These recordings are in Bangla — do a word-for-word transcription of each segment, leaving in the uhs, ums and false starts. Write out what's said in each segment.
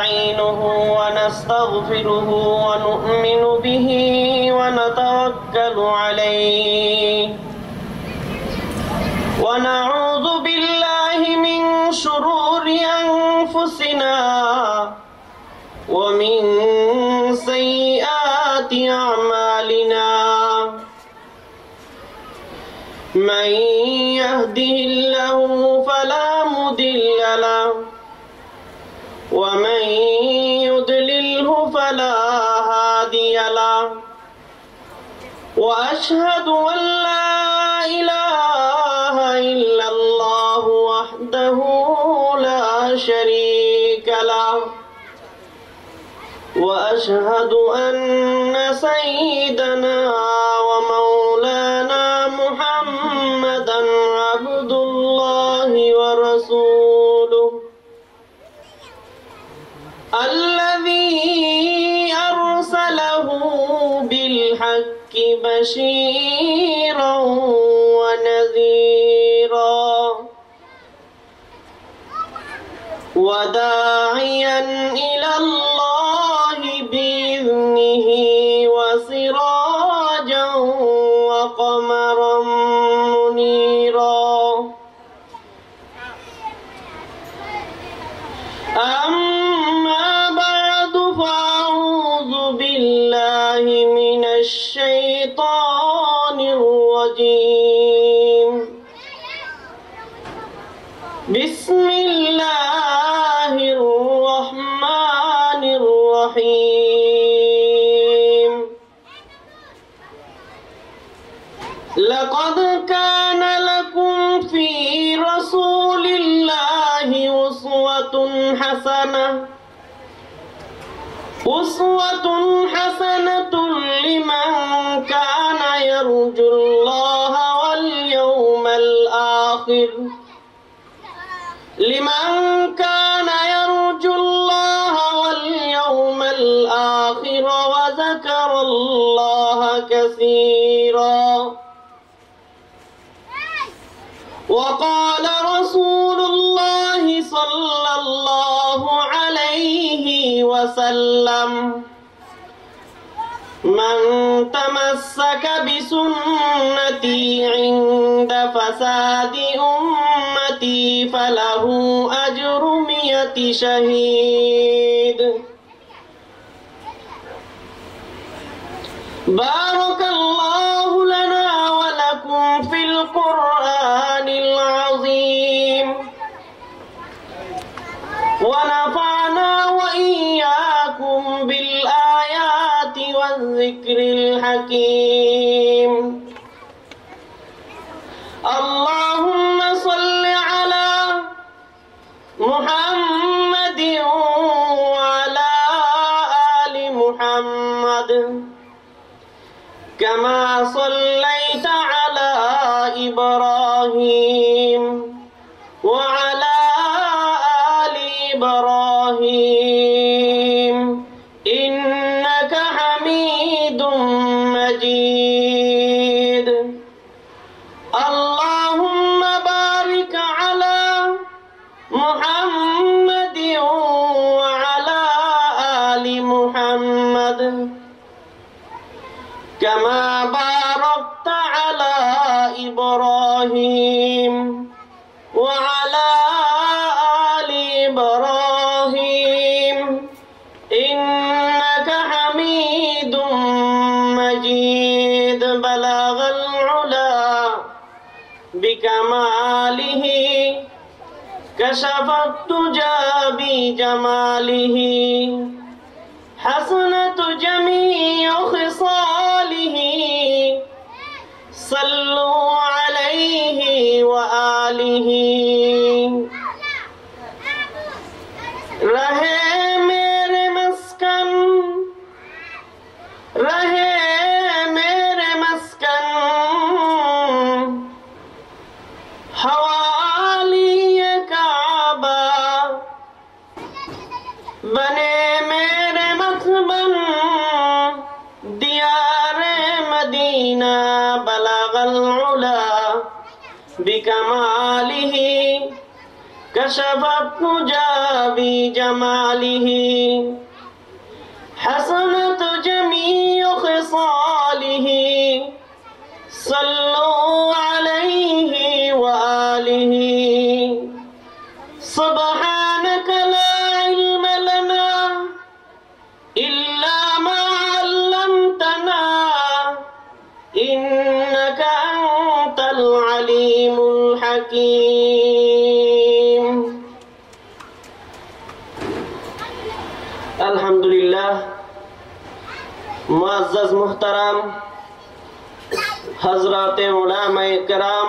ونستعينه ونستغفره ونؤمن به ونتوكل عليه ونعوذ بالله من شرور أنفسنا ومن سيئات أعمالنا من يهده الله فلا مضل له ومن يضلله فلا هادي له وأشهد أن لا إله إلا الله وحده لا شريك له وأشهد أن سيدنا ومولانا محمدا عبد الله ورسوله الذي أرسله بالحق بشيرا ونذيرا وداعيا إلى الله بإذنه وسراجا وقمرا منيرا أما بعد فأعوذ بالله من الشيطان الرجيم بسم الله الرحمن الرحيم لقد كان لكم في رسول الله أسوة حسنة أسوة حسنة لمن كان يرجو الله واليوم الآخر لمن كان يرجو الله واليوم الآخر وذكر الله كثيرا وقال رسول الله صلى الله عليه وسلم من تمسك بسنتي عند فساد أمتي فله أجر مئة شهيد بارك الله لنا ولكم في القرآن العظيم ونفعنا وإياكم بالآيات والذكر الحكيم اللهم صل على محمد وعلى آل محمد كما صليت على إبراهيم وعلى آل إبراهيم إنك حميد مجيد اللهم بارك على محمد وعلى آل محمد كما باركت على إبراهيم وعلى آل إبراهيم إنك حميد مجيد بلغ العلا بكماله كشف الدجى بجماله حسنة جميع خصاله صلوا عليه وآله رہے میرے مسکن رہے میرے مسکن حوالی کعبہ بنے میرے مخبن دیار مدینہ بلغ العلا بکمالہ كشفت حجابي جماله حسنت جميع خصاله صلوا عليه وآله سبحانك لا علم لنا إلا ما علمتنا إنك أنت العليم الحكيم الحمد لله मुअज़्ज़ज़ मुहतरम हज़रात उलमाए किराम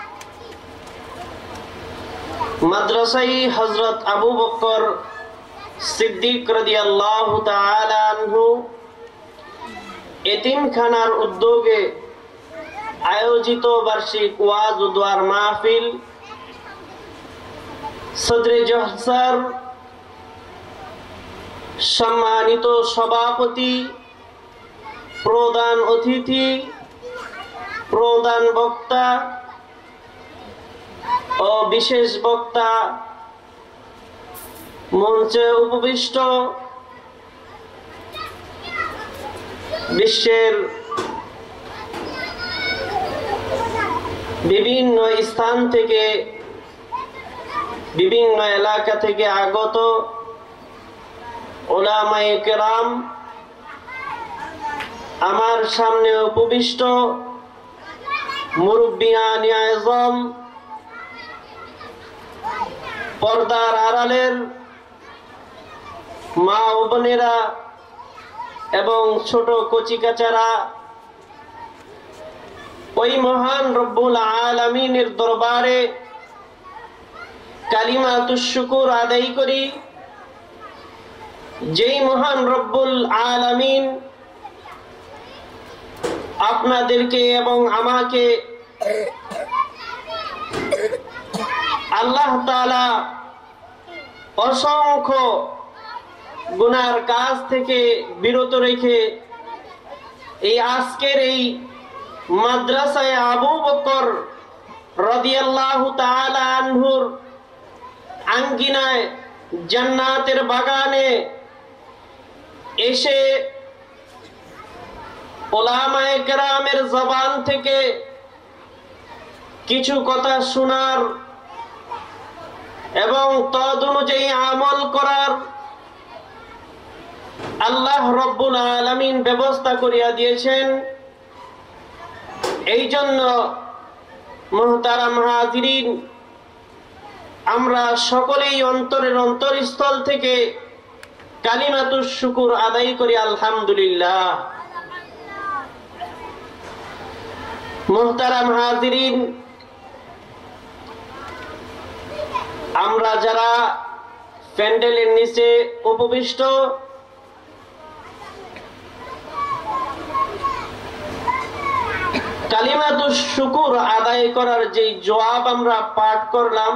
मदरसाई हज़रत अबू बकर सिद्दीक রাদিয়াল্লাহু তাআলা আনহু এতিমখানার উদ্যোগে আয়োজিত বার্ষিক ওয়াজ ও দোয়ার মাহফিল সদরে জলসার সম্মানিত সভাপতি, প্রধান অতিথি, প্রধান বক্তা ও বিশেষ বক্তা, মঞ্চে উপবিষ্ট বিশ্বের বিভিন্ন স্থান থেকে, বিভিন্ন এলাকা থেকে আগত উলামায়ে কেরাম, আমার সামনে উপবিষ্ট মুরব্বিয়ান আযম, পর্দার আড়ালের মা ও বোনেরা এবং ছোট কচিকাচারা, ওই মহান রব্বুল আলামিনের দরবারে কালিমাতুশ শুকর আদায় করি, যেই মহান রব্বুল আলামিন আপনাদেরকে এবং আমাকে আল্লাহ তাআলা অসংখ্য গুনার কাজ থেকে বিরত রেখে এই আজকের এই মাদ্রাসায় আবু বকর রাদিয়াল্লাহু তাআলা আনহুর আঙ্গিনায় জান্নাতের বাগানে এসে উলামায়ে কেরামের জবান থেকে কিছু কথা শোনার এবং তদ অনুযায়ী আমল করার আল্লাহ রব্বুল আলামিন ব্যবস্থা করিয়া দিয়েছেন। এই জন্য মুহতারাম হাজিরিন, আমরা সকলেই অন্তরের অন্তরস্থল থেকে কালিমাতুশ শুকর আদায় করি আলহামদুলিল্লাহ। মুহতারাম হাজিরিন, আমরা যারা প্যান্ডেলের নিচে উপবিষ্ট, কালিমাতুশ শুকর আদায় করার যে জবাব আমরা পাঠ করলাম,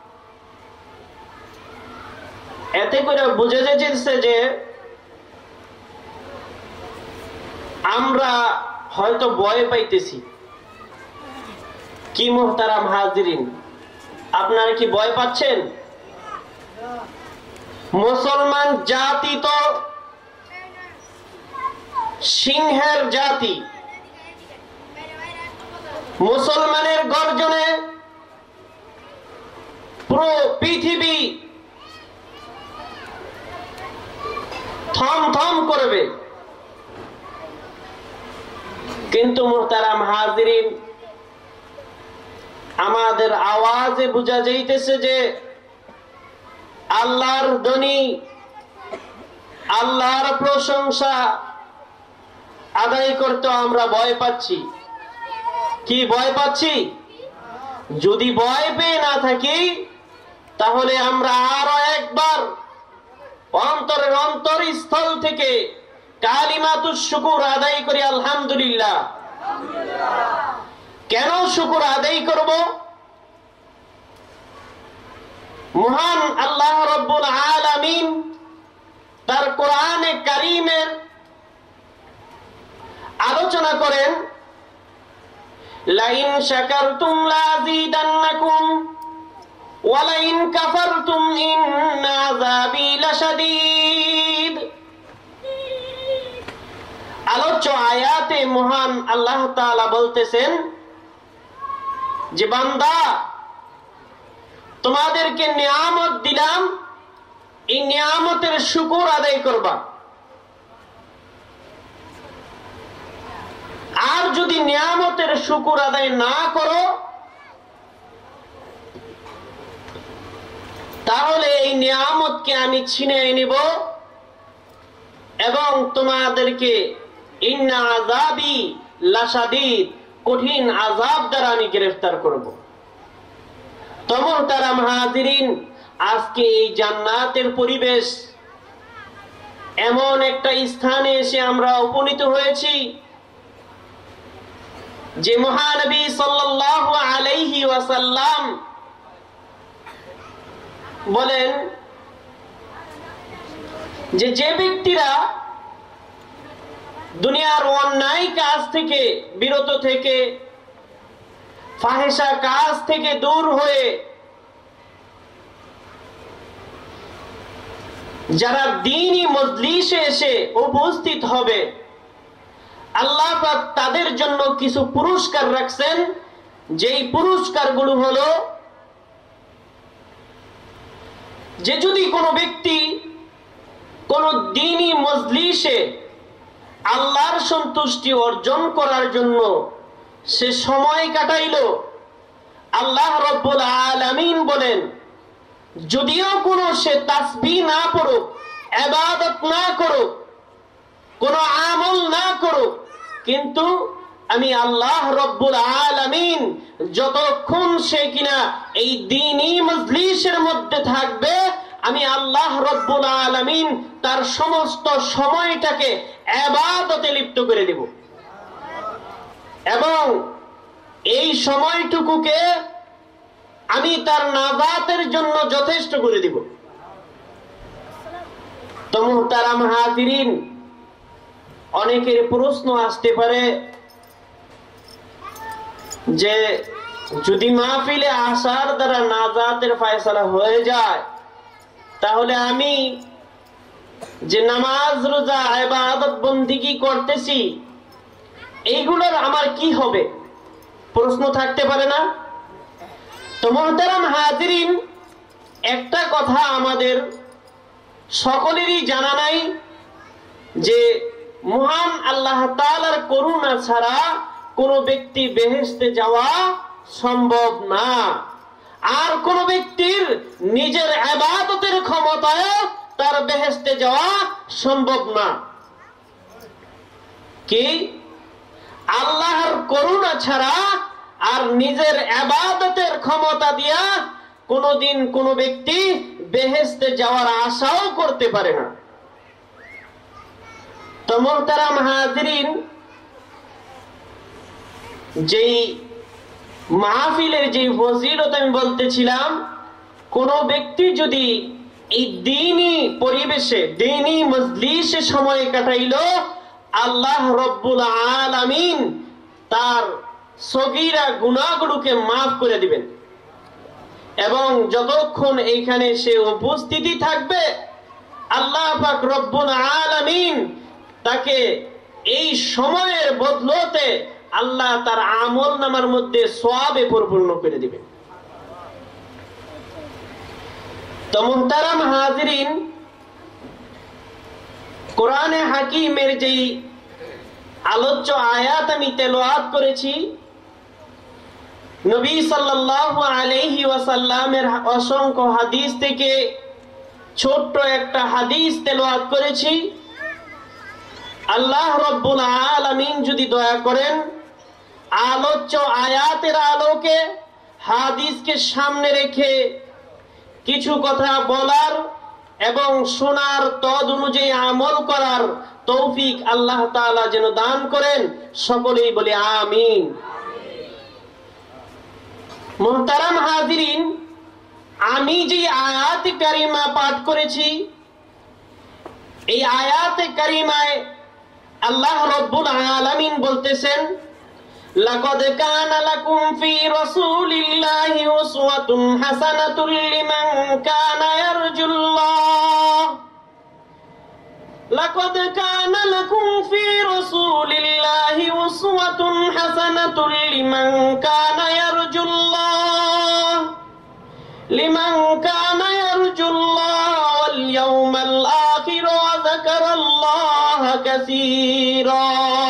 এতে করে বুঝে যাচ্ছে যে আমরা হয়তো ভয় পাইতেছি। কি মুহতারাম হাজিরিন, আপনারা কি ভয় পাচ্ছেন? মুসলমান জাতি তো সিংহের জাতি। মুসলমানের গর্জনে পুরো পৃথিবী থম থম করবে। কিন্তু মুহতারাম হাজিরিন, আমাদের আওয়াজে বোঝা যাইতেছে যে আল্লাহর ধ্বনি, আল্লাহর প্রশংসা আদায় করতে আমরা ভয় পাচ্ছি। কি ভয় পাচ্ছি? যদি ভয় পেয়ে না থাকি, তাহলে আমরা আরো একবার অন্তরের অন্তরস্থল থেকে কালিমাতুশ শুকর আদায় করি আলহামদুলিল্লাহ। কেন শুকর আদায় করব? মহান আল্লাহ রব্বুল আলামিন তার কোরআনে কারীমের আলোচনা করেন, লাইন শাকারতুম লাযীদান্নাকুম ওয়ালাইন কাফারতুম ইন্না আযাবি লাশাদীদ। আলোচ্য আয়াতে মহান আল্লাহ তাআলা বলতেছেন যে বান্দা, তোমাদেরকে নিয়ামত দিলাম, এই নিয়ামতের শুকর আদায় করবা। আর যদি নিয়ামতের শুকর আদায় না করো, তাহলে এই নিয়ামতকে আমি ছিনিয়ে নিব এবং তোমাদেরকে ইন্না আযাবি লাশাদীদ, কঠিন আযাব দ্বারা আমি গ্রেফতার করব। তো মুহতারাম হাজিরিন, আজকে এই জান্নাতের পরিবেশ, এমন একটা স্থানে এসে আমরা উপনীত হয়েছি যে মহানবী সাল্লাল্লাহু আলাইহি ওয়াসাল্লাম বলেন যে যে ব্যক্তিরা দুনিয়ার অন্যায় কাজ থেকে বিরত থেকে, ফাহিশা কাজ থেকে দূর হয়ে যারা দ্বীনি মজলিসে এসে উপস্থিত হবে, আল্লাহ পাক তাদের জন্য কিছু পুরস্কার রাখছেন। যেই পুরস্কারগুলো হলো যে যদি কোনো ব্যক্তি কোন দ্বীনি মজলিসে আল্লাহর সন্তুষ্টি অর্জন করার জন্য সে সময় কাটাইল, আল্লাহ রব্বুল আলামিন বলেন যদিও কোনো সে তাসবিহ না পড়ুক, ইবাদত না করুক, কোন আমল না করুক, কিন্তু আমি আল্লাহ রব্বুল আলামিন যতক্ষণ সে কিনা এই দ্বীনি মজলিসের মধ্যে থাকবে, আমি আল্লাহ রব্বুল আলামিন তার সমস্ত সময়টাকে ইবাদতে লিপ্ত করে দেব এবং এই সময়টুকুকে আমি তার নাজাতের জন্য যথেষ্ট করে দিব। তো মুহতারাম হাজিরিন, অনেকের প্রশ্ন আসতে পারে যে যদি মাহফিলে আসার দ্বারা নাজাতের ফয়সালা হয়ে যায়, তাহলে আমি যে নামাজ রোজা ইবাদত বন্দেগী করতেছি এইগুলোর আমার কি হবে? প্রশ্ন থাকতে পারে না? তো মুহতারাম হাজিরিন, একটা কথা আমাদের সকলেরই জানা নাই যে মহান আল্লাহ তাআলার করুণা ছাড়া কোন ব্যক্তি বেহেশতে যাওয়া সম্ভব না, আর কোন ব্যক্তির নিজের ইবাদতের ক্ষমতায় তার বেহেশতে যাওয়া সম্ভব না। কি আল্লাহর করুণা ছাড়া আর নিজের ইবাদতের ক্ষমতা দিয়া কোনদিন কোন ব্যক্তি বেহেশতে যাওয়ার আশাও করতে পারে না। তো মুহতারাম হাজিরিন, যেই মাহফিলের যে ফজিলত আমি বলতেছিলাম, কোন ব্যক্তি যদি এই দ্বীনি পরিবেশে দ্বীনি মজলিসে সময় কাটাইল, আল্লাহ রব্বুল আলামিন তার সগীরা গুনাহগুলোকে মাফ করে দিবেন এবং যতক্ষণ এইখানে সে উপস্থিতি থাকবে, আল্লাহ পাক রব্বুল আলামিন তাকে এই সময়ের বদলতে আল্লাহ তার আমল নামার মধ্যে সওয়াবে পরিপূর্ণ করে দিবেন। তো মুহতারাম হাজিরিন, কোরআনে হাকিমের যেই আলোচ্য আয়াত আমি তেলাওয়াত করেছি, নবী সাল্লাল্লাহু আলাইহি ওয়াসাল্লামের অসংখ্য হাদিস থেকে ছোট্ট একটা হাদিস তেলাওয়াত করেছি। আল্লাহ রব্বুল আলামিন যদি দয়া করেন আলোচ্য আয়াতের আলোকে হাদিসকে সামনে রেখে কিছু কথা বলার এবং শোনার তদ অনুযায়ী আমল করার তৌফিক আল্লাহ তাআলা যেন দান করেন, সকলেই বলি আমিন। মুহতারাম হাজিরিন, আমি যে আয়াতে কারিমা পাঠ করেছি, এই আয়াতে কারিমায় আল্লাহ রব্বুল আলামিন বলতেছেন লাকাদ কানা লাকুম ফি রাসূলিল্লাহি উসওয়াতুন হাসানাতুল লিমান কানা ইয়ারজুল্লাহ লাকাদ কানা লাকুম ফি রাসূলিল্লাহি উসওয়াতুন হাসানাতুল লিমান কানা ইয়ারজুল্লাহ লিমান কানা ইয়ারজুল্লাহ ওয়াল ইয়াউমাল আখির ওয়া যাকারাল্লাহা কাসীরা।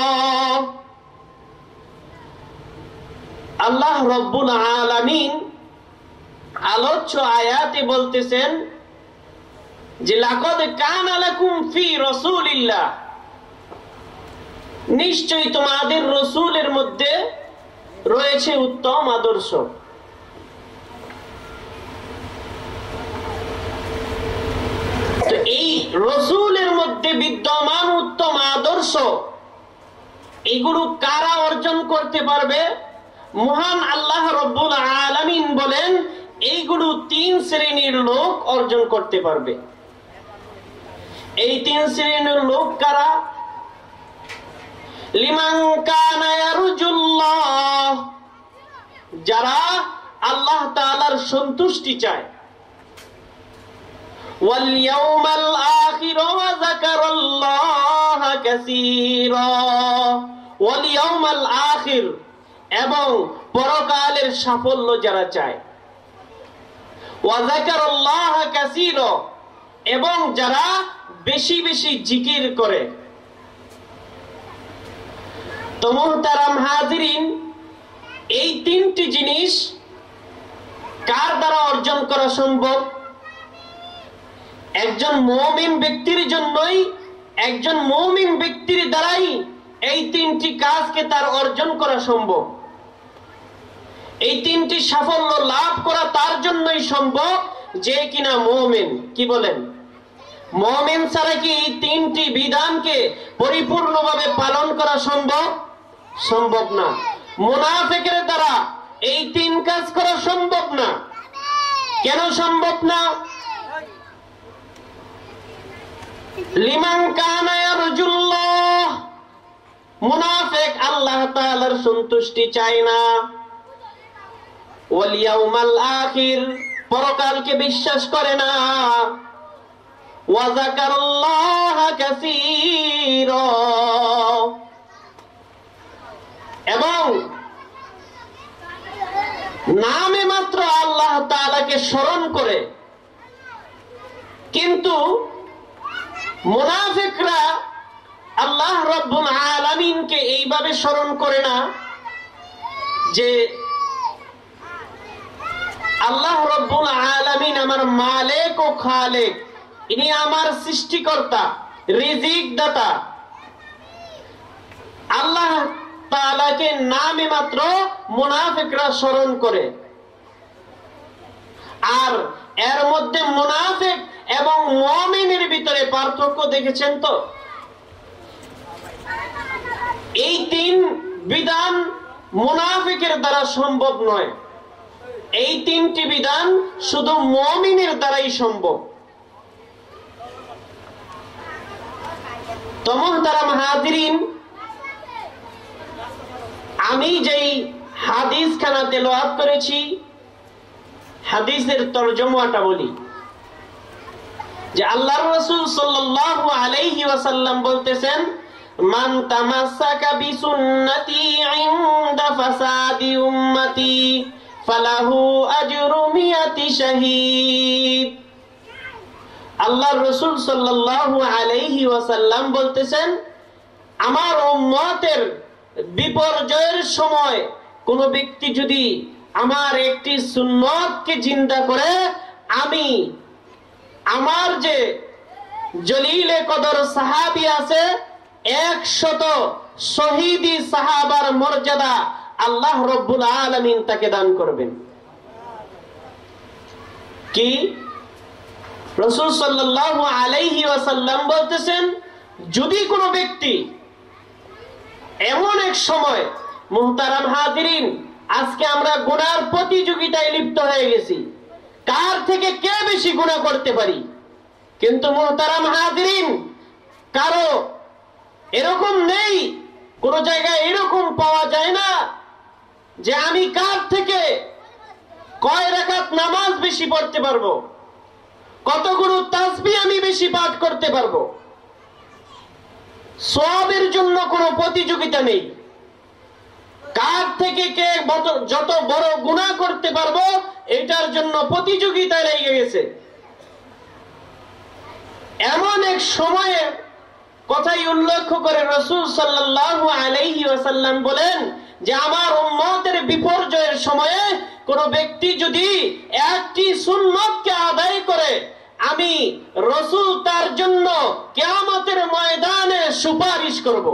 আল্লাহ রব্বুল আলামিন আলোচ্য আয়াতে বলতেছেন যে লাকাদ কানা লাকুম ফি রাসূলিল্লাহ, নিশ্চয়ই তোমাদের রাসূলের মধ্যে রয়েছে উত্তম আদর্শ। তো এই রাসূলের মধ্যে বিদ্যমান উত্তম আদর্শ এগুলো কারা অর্জন করতে পারবে? মহান আল্লাহ রব্বুল আলামিন বলেন এইগুলো তিন শ্রেণীর লোক অর্জন করতে পারবে। এই তিন শ্রেণীর লোক কারা? লিমান কানা ইয়ারজুল্লাহ, যারা আল্লাহ তাআলার সন্তুষ্টি চায়, ওয়াল ইয়াউমাল আখির ওয়া যাকারাল্লাহা কাসীরা, ওয়াল ইয়াউমাল আখির, এবং পরকালের সাফল্য যারা চায়, ওয়া যাকারাল্লাহা কাসীরা, এবং যারা বেশি বেশি জিকির করে। তো মুহতারাম হাজিরিন, এই তিনটি জিনিস কার দ্বারা অর্জন করা সম্ভব? একজন মুমিন ব্যক্তির জন্যই, একজন মুমিন ব্যক্তির দ্বারাই এই তিনটি কাজকে তার অর্জন করা সম্ভব। এই তিনটি সাফল্য লাভ করা তার জন্যই সম্ভব যে কিনা মুমিন। কি বলেন? মুমিন ছাড়া কি এই তিনটি বিধানকে পরিপূর্ণভাবে পালন করা সম্ভব? সম্ভব না। মুনাফিকের দ্বারা এই তিন কাজ করা সম্ভব না। কেন সম্ভব না? লিমান কানা ইয়ারজুল্লাহ, মুনাফিক আল্লাহ তাআলার সন্তুষ্টি চায় না। ওয়াল ইয়াউমাল আখির, পরকালকে বিশ্বাস করে না। ওয়া যাকারাল্লাহা কাসীরা, এবং নামে মাত্র আল্লাহ তাআলাকে স্মরণ করে। কিন্তু মুনাফিকরা আল্লাহ রব্বুল আলামিনকে এইভাবে স্মরণ করে না যে আল্লাহ রব্বুল আলামিন আমার মালিক ও খালিক, ইনি আমার সৃষ্টিকর্তা, রিজিক দাতা। আল্লাহ তাআলাকে নামে মাত্র মুনাফিকরা স্মরণ করে। আর এর মধ্যে মুনাফিক এবং মুমিনের ভিতরে পার্থক্য দেখেছেন তো? এই তিন বিধান মুনাফিকের দ্বারা সম্ভব নয়, এই তিনটি বিধান শুধু মুমিনের দ্বারাই সম্ভব। তো মুহতারাম হাজিরিন, আমি যেই হাদিস খানা তেলাওয়াত করেছি, হাদিসের তরজমাটা বলি যে আল্লাহর রাসূল সাল্লাল্লাহু আলাইহি ওয়াসাল্লাম বলতেছেন, মান তামাসসাকা বিসুন্নতি ইনদা ফাসাদি উম্মতি ফালাহু আজরু মিয়াতি শাহীদ। আল্লাহর রাসূল সাল্লাল্লাহু আলাইহি ওয়াসাল্লাম বলতেছেন, আমার উম্মতের বিপর্যয়ের সময় কোন ব্যক্তি যদি আমার একটি সুন্নতকে জিন্দা করে, আমি আমার যে জলিলে কদর সাহাবী আছে একশত শহীদি সাহাবার মর্যাদা আল্লাহ রব্বুল আলামিন তাকে দান করবেন। কি? রাসূল সাল্লাল্লাহু আলাইহি ওয়াসাল্লাম বলতেছেন, যদি কোনো ব্যক্তি এমন এক সময়, মুহতারাম হাজিরিন, আজকে আমরা গুনার প্রতিযোগিতায় লিপ্ত হয়ে গেছি, কার থেকে কে বেশি গুনাহ করতে পারি। কিন্তু মুহতারাম হাজিরিন, কারো এরকম নেই, কোন জায়গায় এরকম পাওয়া যায় না যে আমি কার থেকে কয় রাকাত নামাজ বেশি পড়তে পারবো, কতগুলো তাসবিহ আমি বেশি পাঠ করতে পারবো। সওয়াবের জন্য কোনো প্রতিযোগিতা নেই, কার থেকে কে যত বড় গুনাহ করতে পারবো এটার জন্য প্রতিযোগিতা লেগে গেছে। এমন এক সময়ে কথাই উল্লেখ করে রাসূল সাল্লাল্লাহু আলাইহি ওয়াসাল্লাম বলেন যে আমার উম্মতের বিপর্যয়ের সময়ে কোন ব্যক্তি যদি একটি সুন্নতকে আদায় করে, আমি রাসূল তার জন্য কিয়ামতের ময়দানে সুপারিশ করব।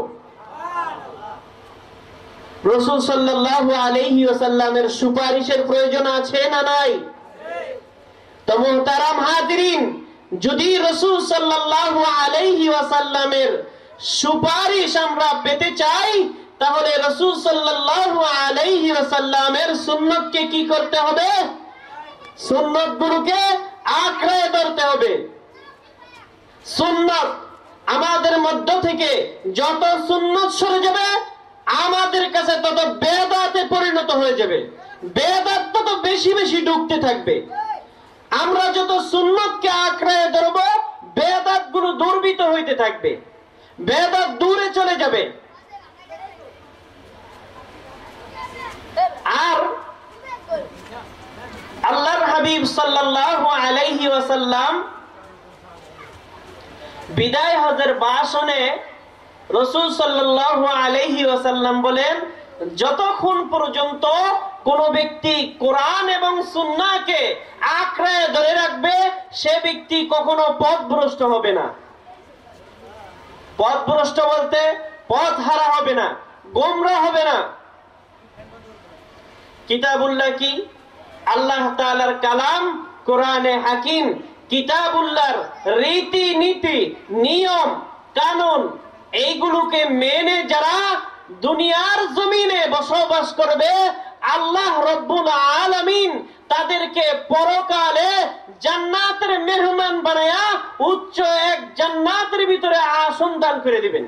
রাসূল সাল্লাল্লাহু আলাইহি ওয়াসাল্লামের সুপারিশের প্রয়োজন আছে না নাই? তো মুহতারাম হাজিরিন, যদি রাসূল সাল্লাল্লাহু আলাইহি ওয়াসাল্লামের সুপারিশ আমরা পেতে চাই, তাহলে রাসূল সাল্লাল্লাহু আলাইহি ওয়াসাল্লামের সুন্নতকে কি করতে হবে? সুন্নতগুলোকে আঁকড়ে ধরতে হবে। সুন্নত আমাদের মধ্য থেকে যত সুন্নত সরে যাবে, আমাদের কাছে তত বেদাতে পরিণত হয়ে যাবে, বেদাত তত বেশি বেশি ঢুকতে থাকবে। আমরা যত সুন্নতকে আঁকড়ে ধরব, বেদাত গুলো দুর্বৃত হইতে থাকবে, বেদাত দূরে চলে যাবে। আর আল্লাহর হাবিব সাল্লাল্লাহু আলাইহি ওয়াসাল্লাম বিদায় হজের ভাষণে রাসূল সাল্লাল্লাহু আলাইহি ওয়াসাল্লাম বলেন, যতক্ষণ পর্যন্ত কোন ব্যক্তি কোরআন এবং সুন্নাহকে আঁকড়ে ধরে রাখবে, সে ব্যক্তি কখনো পথভ্রষ্ট হবে না। পথভ্রষ্ট বলতে পথ হারা হবে না, গোমরা হবে না। কিতাবুল্লাহ কি? আল্লাহ তাআলার কালাম, কোরআনে হাকিম। কিতাবুল্লাহর রীতি নীতি, নিয়ম কানুন, এইগুলোকে মেনে যারা দুনিয়ার জমিনে বসবাস করবে, আল্লাহ রব্বুল আলামিন তাদেরকে পরকালে জান্নাতের মেহমান বানায়া উচ্চ এক জান্নাতের ভিতরে আসন দান করে দিবেন।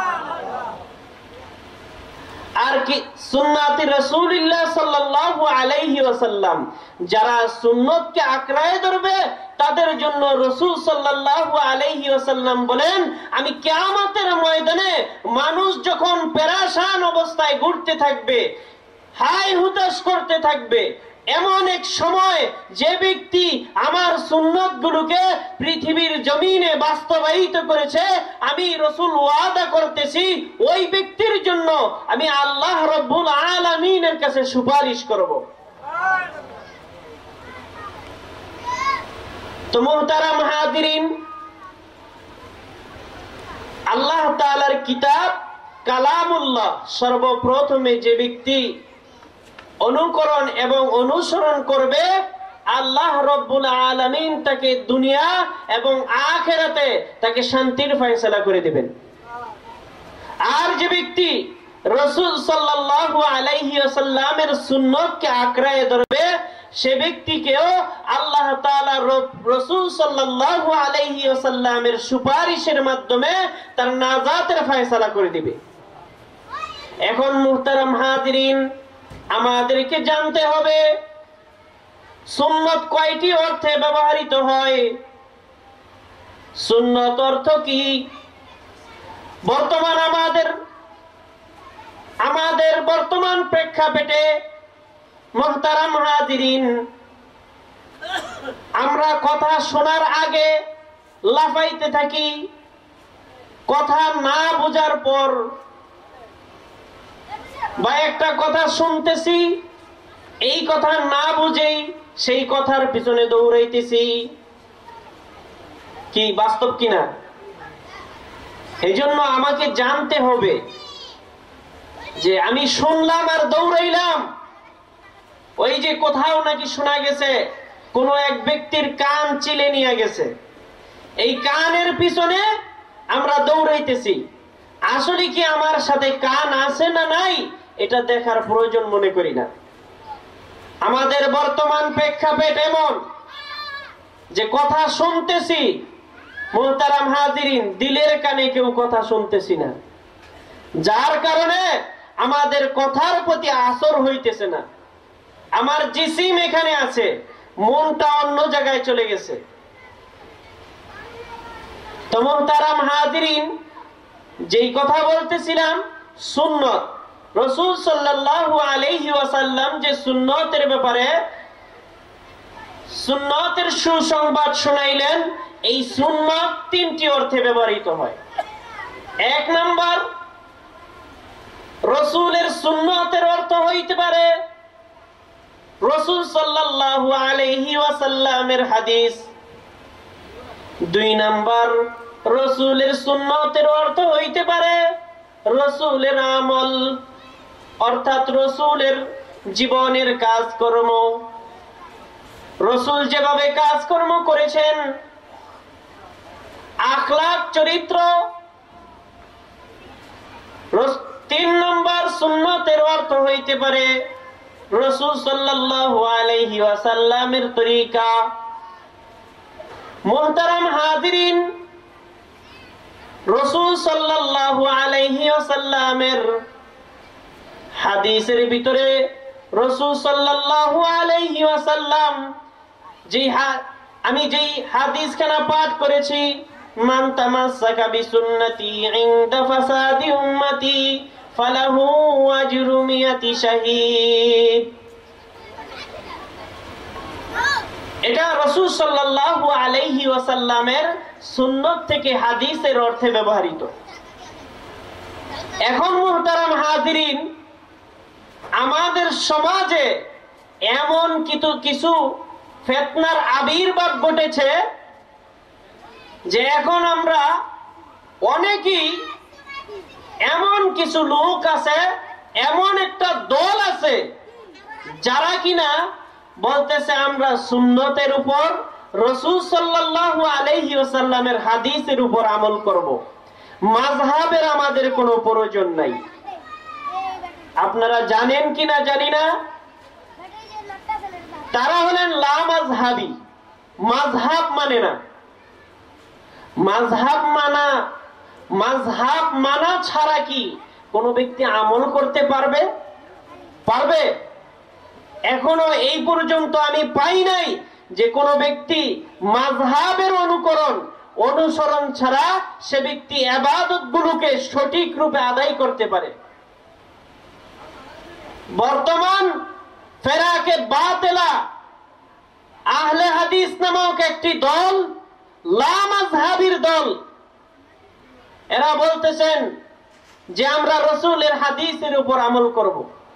আর কি সুন্নাতি রাসূলুল্লাহ সাল্লাল্লাহু আলাইহি ওয়াসাল্লাম, যারা সুন্নতকে আঁকড়ে ধরবে তাদের জন্য রাসূল সাল্লাল্লাহু আলাইহি ওয়াসাল্লাম বলেন, আমি কিয়ামতের ময়দানে মানুষ যখন পেরেশান অবস্থায় ঘুরতে থাকবে, হাই হুতাশ করতে থাকবে, এমন এক সময় যে ব্যক্তি আমার সুন্নতগুলোকে পৃথিবীর জমিনে বাস্তবায়িত করেছে, আমি রাসূল ওয়াদা করতেছি ওই ব্যক্তির জন্য আমি আল্লাহ রাব্বুল আলামিনের কাছে সুপারিশ করব। তো মুহতারাম হাজিরিন, আল্লাহ তাআলার কিতাব কালামুল্লাহ সর্বপ্রথমে যে ব্যক্তি অনুকরণ এবং অনুসরণ করবে, আল্লাহ রব্বুল আলামিন তাকে দুনিয়া এবং আখিরাতে তাকে শান্তির ফয়সালা করে দিবেন। আর যে ব্যক্তি রাসূল সাল্লাল্লাহু আলাইহি ওয়াসাল্লামের সুন্নতকে আঁকড়ে ধরবে, সে ব্যক্তিকেও আল্লাহ তাআলা রাসূল সাল্লাল্লাহু আলাইহি ওয়াসাল্লামের সুপারিশের মাধ্যমে তার নাজাতের ফয়সালা করে দিবে। এখন মুহতারাম হাজিরিন, আমাদেরকে জানতে হবে সুন্নত কয়টি অর্থে ব্যবহৃত হয়, সুন্নত অর্থ কি। বর্তমান আমাদের আমাদের বর্তমান প্রেক্ষাপটে মুহতারাম হাজিরিন, আমরা কথা শোনার আগে লাফাইতে থাকি, কথা না বোঝার পর বা একটা কথা শুনতেছি, এই কথা না বুঝেই সেই কথার পিছনে দৌড়াইতেছি। কি বাস্তব কিনা? এই জন্য আমাকে জানতে হবে যে আমি শুনলাম আর দৌড়াইলাম, ওই যে কোথাও নাকি শোনা গেছে কোন এক ব্যক্তির কান চিলে নিয়ে গেছে, এই কানের পিছনে আমরা দৌড়াইতেছি। আসলে কি আমার সাথে কান আছে না নাই এটা দেখার প্রয়োজন মনে করি না। আমাদের বর্তমান প্রেক্ষাপট এমন যে কথা শুনতেছি, মুহতারাম হাজিরিন, দিলের কানে কেউ কথা শুনতেছি না, যার কারণে আমাদের কথার প্রতি আসর হইতেছে না। আমার জিসিম এখানে আছে, মনটা অন্য জায়গায় চলে গেছে। তো মুহতারাম হাজিরিন, যেই কথা বলতেছিলাম সুন্নত, রাসূল সাল্লাল্লাহু আলাইহি ওয়াসাল্লাম যে সুন্নতের ব্যাপারে সুন্নতের সুসংবাদ শোনাইলেন। এই সুন্নত তিনটি অর্থে ব্যবহৃত হয়। এক নাম্বার, রাসূলের সুন্নতের অর্থ হইতে পারে রাসূল সাল্লাল্লাহু আলাইহি ওয়াসাল্লামের হাদিস। দুই নাম্বার, রাসূলের সুন্নতের অর্থ হইতে পারে রাসূলের আমল, অর্থাৎ রাসূলের জীবনের কাজকর্ম, রাসূল যেভাবে কাজকর্ম করেছেন, আখলাক, চরিত্র। তিন নম্বর, সুন্নতের অর্থ হইতে পারে রাসূল সাল্লাল্লাহু আলাইহি ওয়াসাল্লামের তরিকা। মুহতারাম হাজিরিন, রাসূল সাল্লাল্লাহু আলাইহি ওয়াসাল্লামের হাদিসের ভিতরে রাসূল সাল্লাল্লাহু আলাইহি ওয়াসাল্লাম যে আমি যেই হাদিসখানা পাঠ করেছি, মান তামাসসাকা বিসুন্নতি ইনদা ফাসাদি উম্মতি ফালাহু আজরু মিয়াতি শাহীদ, এটা রাসূল সাল্লাল্লাহু আলাইহি ওয়াসাল্লামের সুন্নত থেকে হাদিসের অর্থে ব্যবহৃত। এখন মুহতারাম হাজিরিন, আমাদের সমাজে এমন কিছু কিছু ফিতনার আবির্ভাব ঘটেছে যে এখন আমরা অনেকেই, এমন কিছু লোক আছে, এমন একটা দল আছে যারা কিনা বলতেছে আমরা সুন্নতের উপর, রাসূল সাল্লাল্লাহু আলাইহি ওয়াসাল্লামের হাদিসের উপর আমল করব, মাযহাবের আমাদের কোনো প্রয়োজন নাই। আপনারা জানেন কিনা জানি না, তারা হলেন লা মাযহাবী, মাযহাব মানে না। মাযহাব মানা মাযহাব মানা ছাড়া কি কোন ব্যক্তি আমল করতে পারবে? পারবে? এখনো এই পর্যন্ত আমি পাই নাই যে কোন ব্যক্তি মাযহাবের অনুকরণ অনুসরণ ছাড়া সে ব্যক্তি ইবাদতগুলোকে সঠিক রূপে আদায় করতে পারে। বর্তমান ফেরাকে বাতিলা আহলে হাদিস নামক একটি দল, লা মাযহাবীর দল, এরা বলতেছেন যে আমরা রাসূলের হাদিসের উপর আমল করব।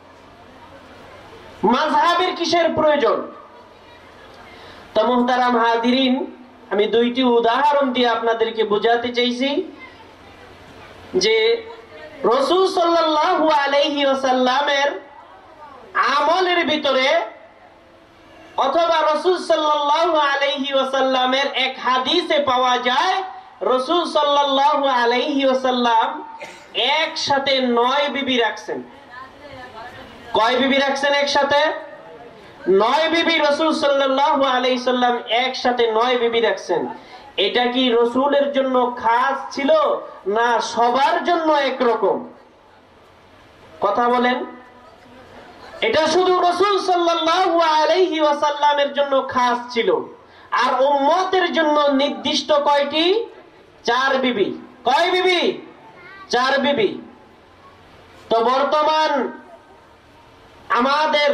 মাযহাবের কিসের প্রয়োজন? তো মুহতারাম হাজিরিন, আমি দুইটি উদাহরণ দিয়ে আপনাদেরকে বোঝাতে চাইছি যে রাসূল সাল্লাল্লাহু আলাইহি ওয়াসাল্লামের আমলের ভিতরে অথবা রাসূল সাল্লাল্লাহু আলাইহি ওয়াসাল্লামের এক হাদিসে পাওয়া যায় রাসূল সাল্লাল্লাহু আলাইহি ওয়াসাল্লাম একসাথে নয় বিবি রাখছেন। কয় বিবি রাখছেন একসাথে? নয় বিবি রাসূল সাল্লাল্লাহু আলাইহি সাল্লাম একসাথে নয় বিবি রাখছেন। এটা কি রাসূলের জন্য খাস ছিল না সবার জন্য একরকম? কথা বলেন। এটা শুধু রাসূল সাল্লাল্লাহু আলাইহি ওয়াসাল্লামের জন্য খাস ছিল, আর উম্মতের জন্য নির্দিষ্ট কয়টি? চার বিবি। কয় বিবি? চার বিবি। তো বর্তমান আমাদের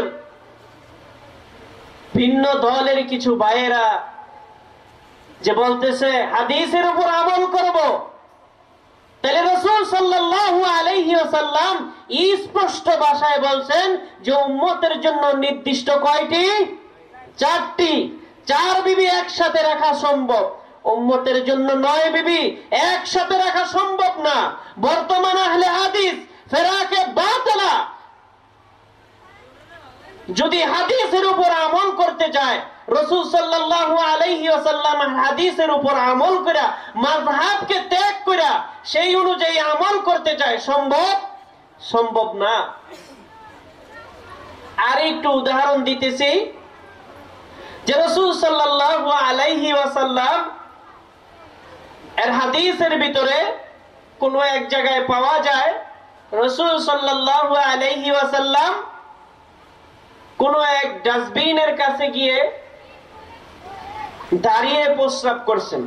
ভিন্ন দলের কিছু ভাইয়েরা যে বলতেছে হাদিসের উপর আমল করব, তাহলে রাসূল সাল্লাল্লাহু আলাইহি ওয়াসাল্লাম স্পষ্ট ভাষায় বলছেন যে উম্মতের জন্য নির্দিষ্ট কয়টি? চারটি। চার বিবি একসাথে রাখা সম্ভব, উম্মতের জন্য নয় বিবি একসাথে রাখা সম্ভব না। বর্তমান আহলে হাদিস ফেরাকে বাতিলা যদি হাদিসের উপর আমল করতে যায়, রাসূল সাল্লাল্লাহু আলাইহি ওয়াসাল্লাম হাদিসের উপর আমল করা, মাযহাবকে ত্যাগ করা সেই অনুযায়ী আমল করতে চায়, সম্ভব? সম্ভব না। আর একটু উদাহরণ দিতেছি যে রাসূল সাল্লাল্লাহু আলাইহি ওয়াসাল্লাম এর হাদিসের ভিতরে কোন এক জায়গায় পাওয়া যায় রাসূল সাল্লাল্লাহু আলাইহি ওয়াসাল্লাম কোন এক ডাস্টবিনের কাছে গিয়ে দাঁড়িয়ে প্রস্রাব করছেন।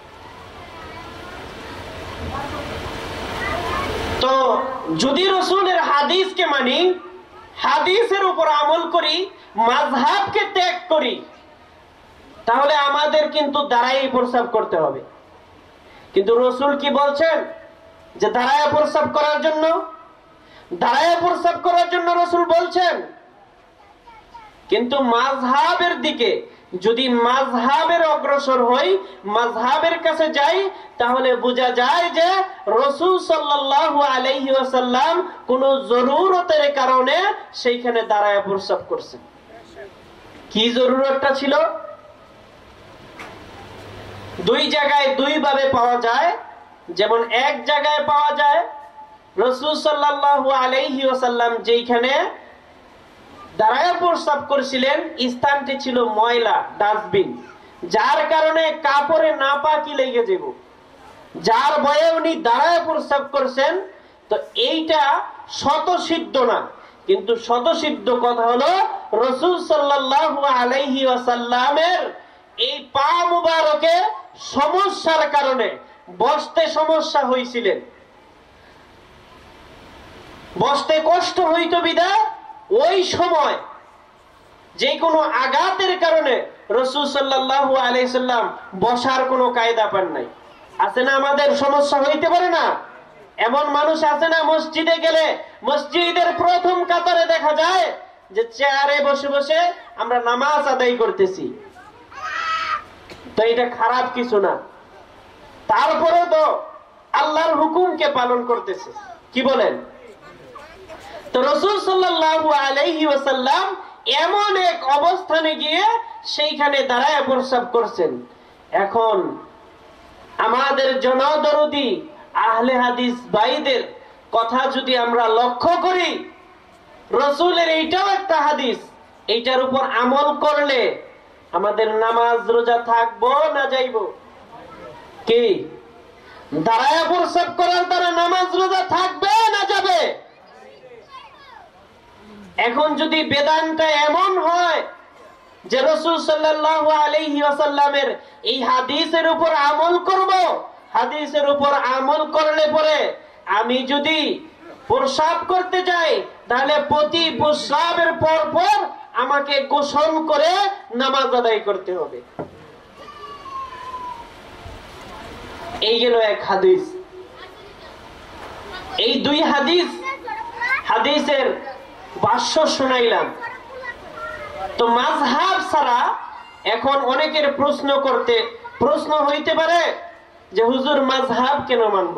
তো যদি রাসূলের হাদিসকে মানি, হাদিসের উপর আমল করি, মাযহাবকে ত্যাগ করি, তাহলে আমাদের কিন্তু দাঁড়ায় প্রস্রাব করতে হবে। কিন্তু রাসূল কি বলছেন যে দাঁড়ায় প্রস্রাব করার জন্য? দাঁড়ায় প্রস্রাব করার জন্য রাসূল বলছেন। কিন্তু মাযহাবের দিকে যদি মাযহাবের অগ্রসর হই, মাযহাবের কাছে যাই, তাহলে বোঝা যায় যে রাসূল সাল্লাল্লাহু আলাইহি ওয়াসাল্লাম কোন জরুরতের কারণে সেইখানে দাঁড়ায় প্রস্রাব করছেন। কি জরুরতটা ছিল? দুই জায়গায় দুই ভাবে পাওয়া যায়। যেমন এক জায়গায় পাওয়া যায় রাসূল সাল্লাল্লাহু আলাইহি ওয়াসাল্লাম যেখানে দাঁড়ায় প্রস্রাব করেছিলেন স্থানটি ছিল ময়লা, ডাস্টবিন, যার কারণে কাপড়ে নাপাকি লেগে যাব, যার ভয়ে উনি দাঁড়ায় প্রস্রাব করছেন। তো এইটা স্বতঃসিদ্ধ না, কিন্তু স্বতঃসিদ্ধ কথা হলো রাসূল সাল্লাল্লাহু আলাইহি ওয়াসাল্লামের এই পা মুবারকে সমস্যার কারণে বসতে সমস্যা হয়েছিলেন, বসতে কষ্ট হইতো বিধায় ওই সময় যে কোনো আঘাতের কারণে রাসূল সাল্লাল্লাহু আলাইহি সাল্লাম বসার কোনো কায়দা পান নাই। আছে না আমাদের সমস্যা হইতে পারে না? এমন মানুষ আছে না মসজিদে গেলে মসজিদের প্রথম কাতারে দেখা যায় যে চেয়ারে বসে বসে আমরা নামাজ আদায় করতেছি। তো এটা খারাপ কিছু না, তারপরে তো আল্লাহর হুকুমকে পালন করতেছে। কি বলেন? তো রাসূল সাল্লাল্লাহু আলাইহি ওয়াসাল্লাম এমন এক অবস্থানে গিয়ে সেইখানে দাঁড়ায় প্রস্রাব করছেন। এখন আমাদের জনদরদি আহলে হাদিস ভাইদের কথা যদি আমরা লক্ষ্য করি, রাসূলের এইটাও একটা হাদিস, এইটার উপর আমল করলে আমাদের নামাজ রোজা থাকবো না যাইব? কি দাঁড়ায় প্রস্রাব করার দ্বারা নামাজ রোজা থাকবে না যাবে? এখন যদি বেদানটা এমন হয় যে রাসূল সাল্লাল্লাহু আলাইহি ওয়াসাল্লামের এই হাদিসের উপর আমল করব, হাদিসের উপর আমল করলে পরে আমি যদি প্রস্রাব করতে যাই, তাহলে প্রতি প্রস্রাবের পর পর আমাকে গোসল করে নামাজ আদায় করতে হবে। এই গেল এক হাদিস। এই দুই হাদিস হাদিসের ভাষ্য শোনাইলাম। তো মাযহাব ছাড়া এখন অনেকের প্রশ্ন করতে প্রশ্ন হইতে পারে যে হুজুর মাযহাব কেন মানব?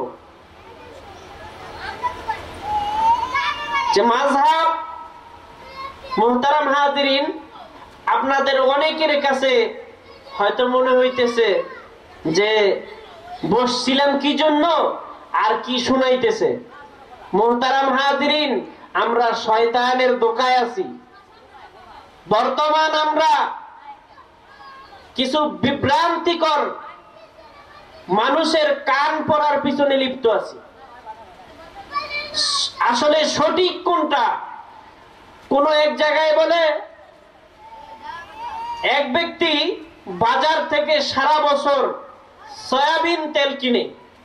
যে মাযহাব, মুহতারাম হাজিরিন, আপনাদের অনেকের কাছে হয়তো মনে হইতেছে যে বসছিলাম কি জন্য আর কি শোনাইতেছে। মুহতারাম হাজিরিন, আমরা শয়তানের দোকায় আছি। বর্তমান আমরা কিছু বিভ্রান্তিকর মানুষের কান পড়ার পিছনে লিপ্ত আছি। আসলে সঠিক কোনটা? কোন এক জায়গায় বলে এক ব্যক্তি বাজার থেকে সারা বছর সয়াবিন তেল কিনে।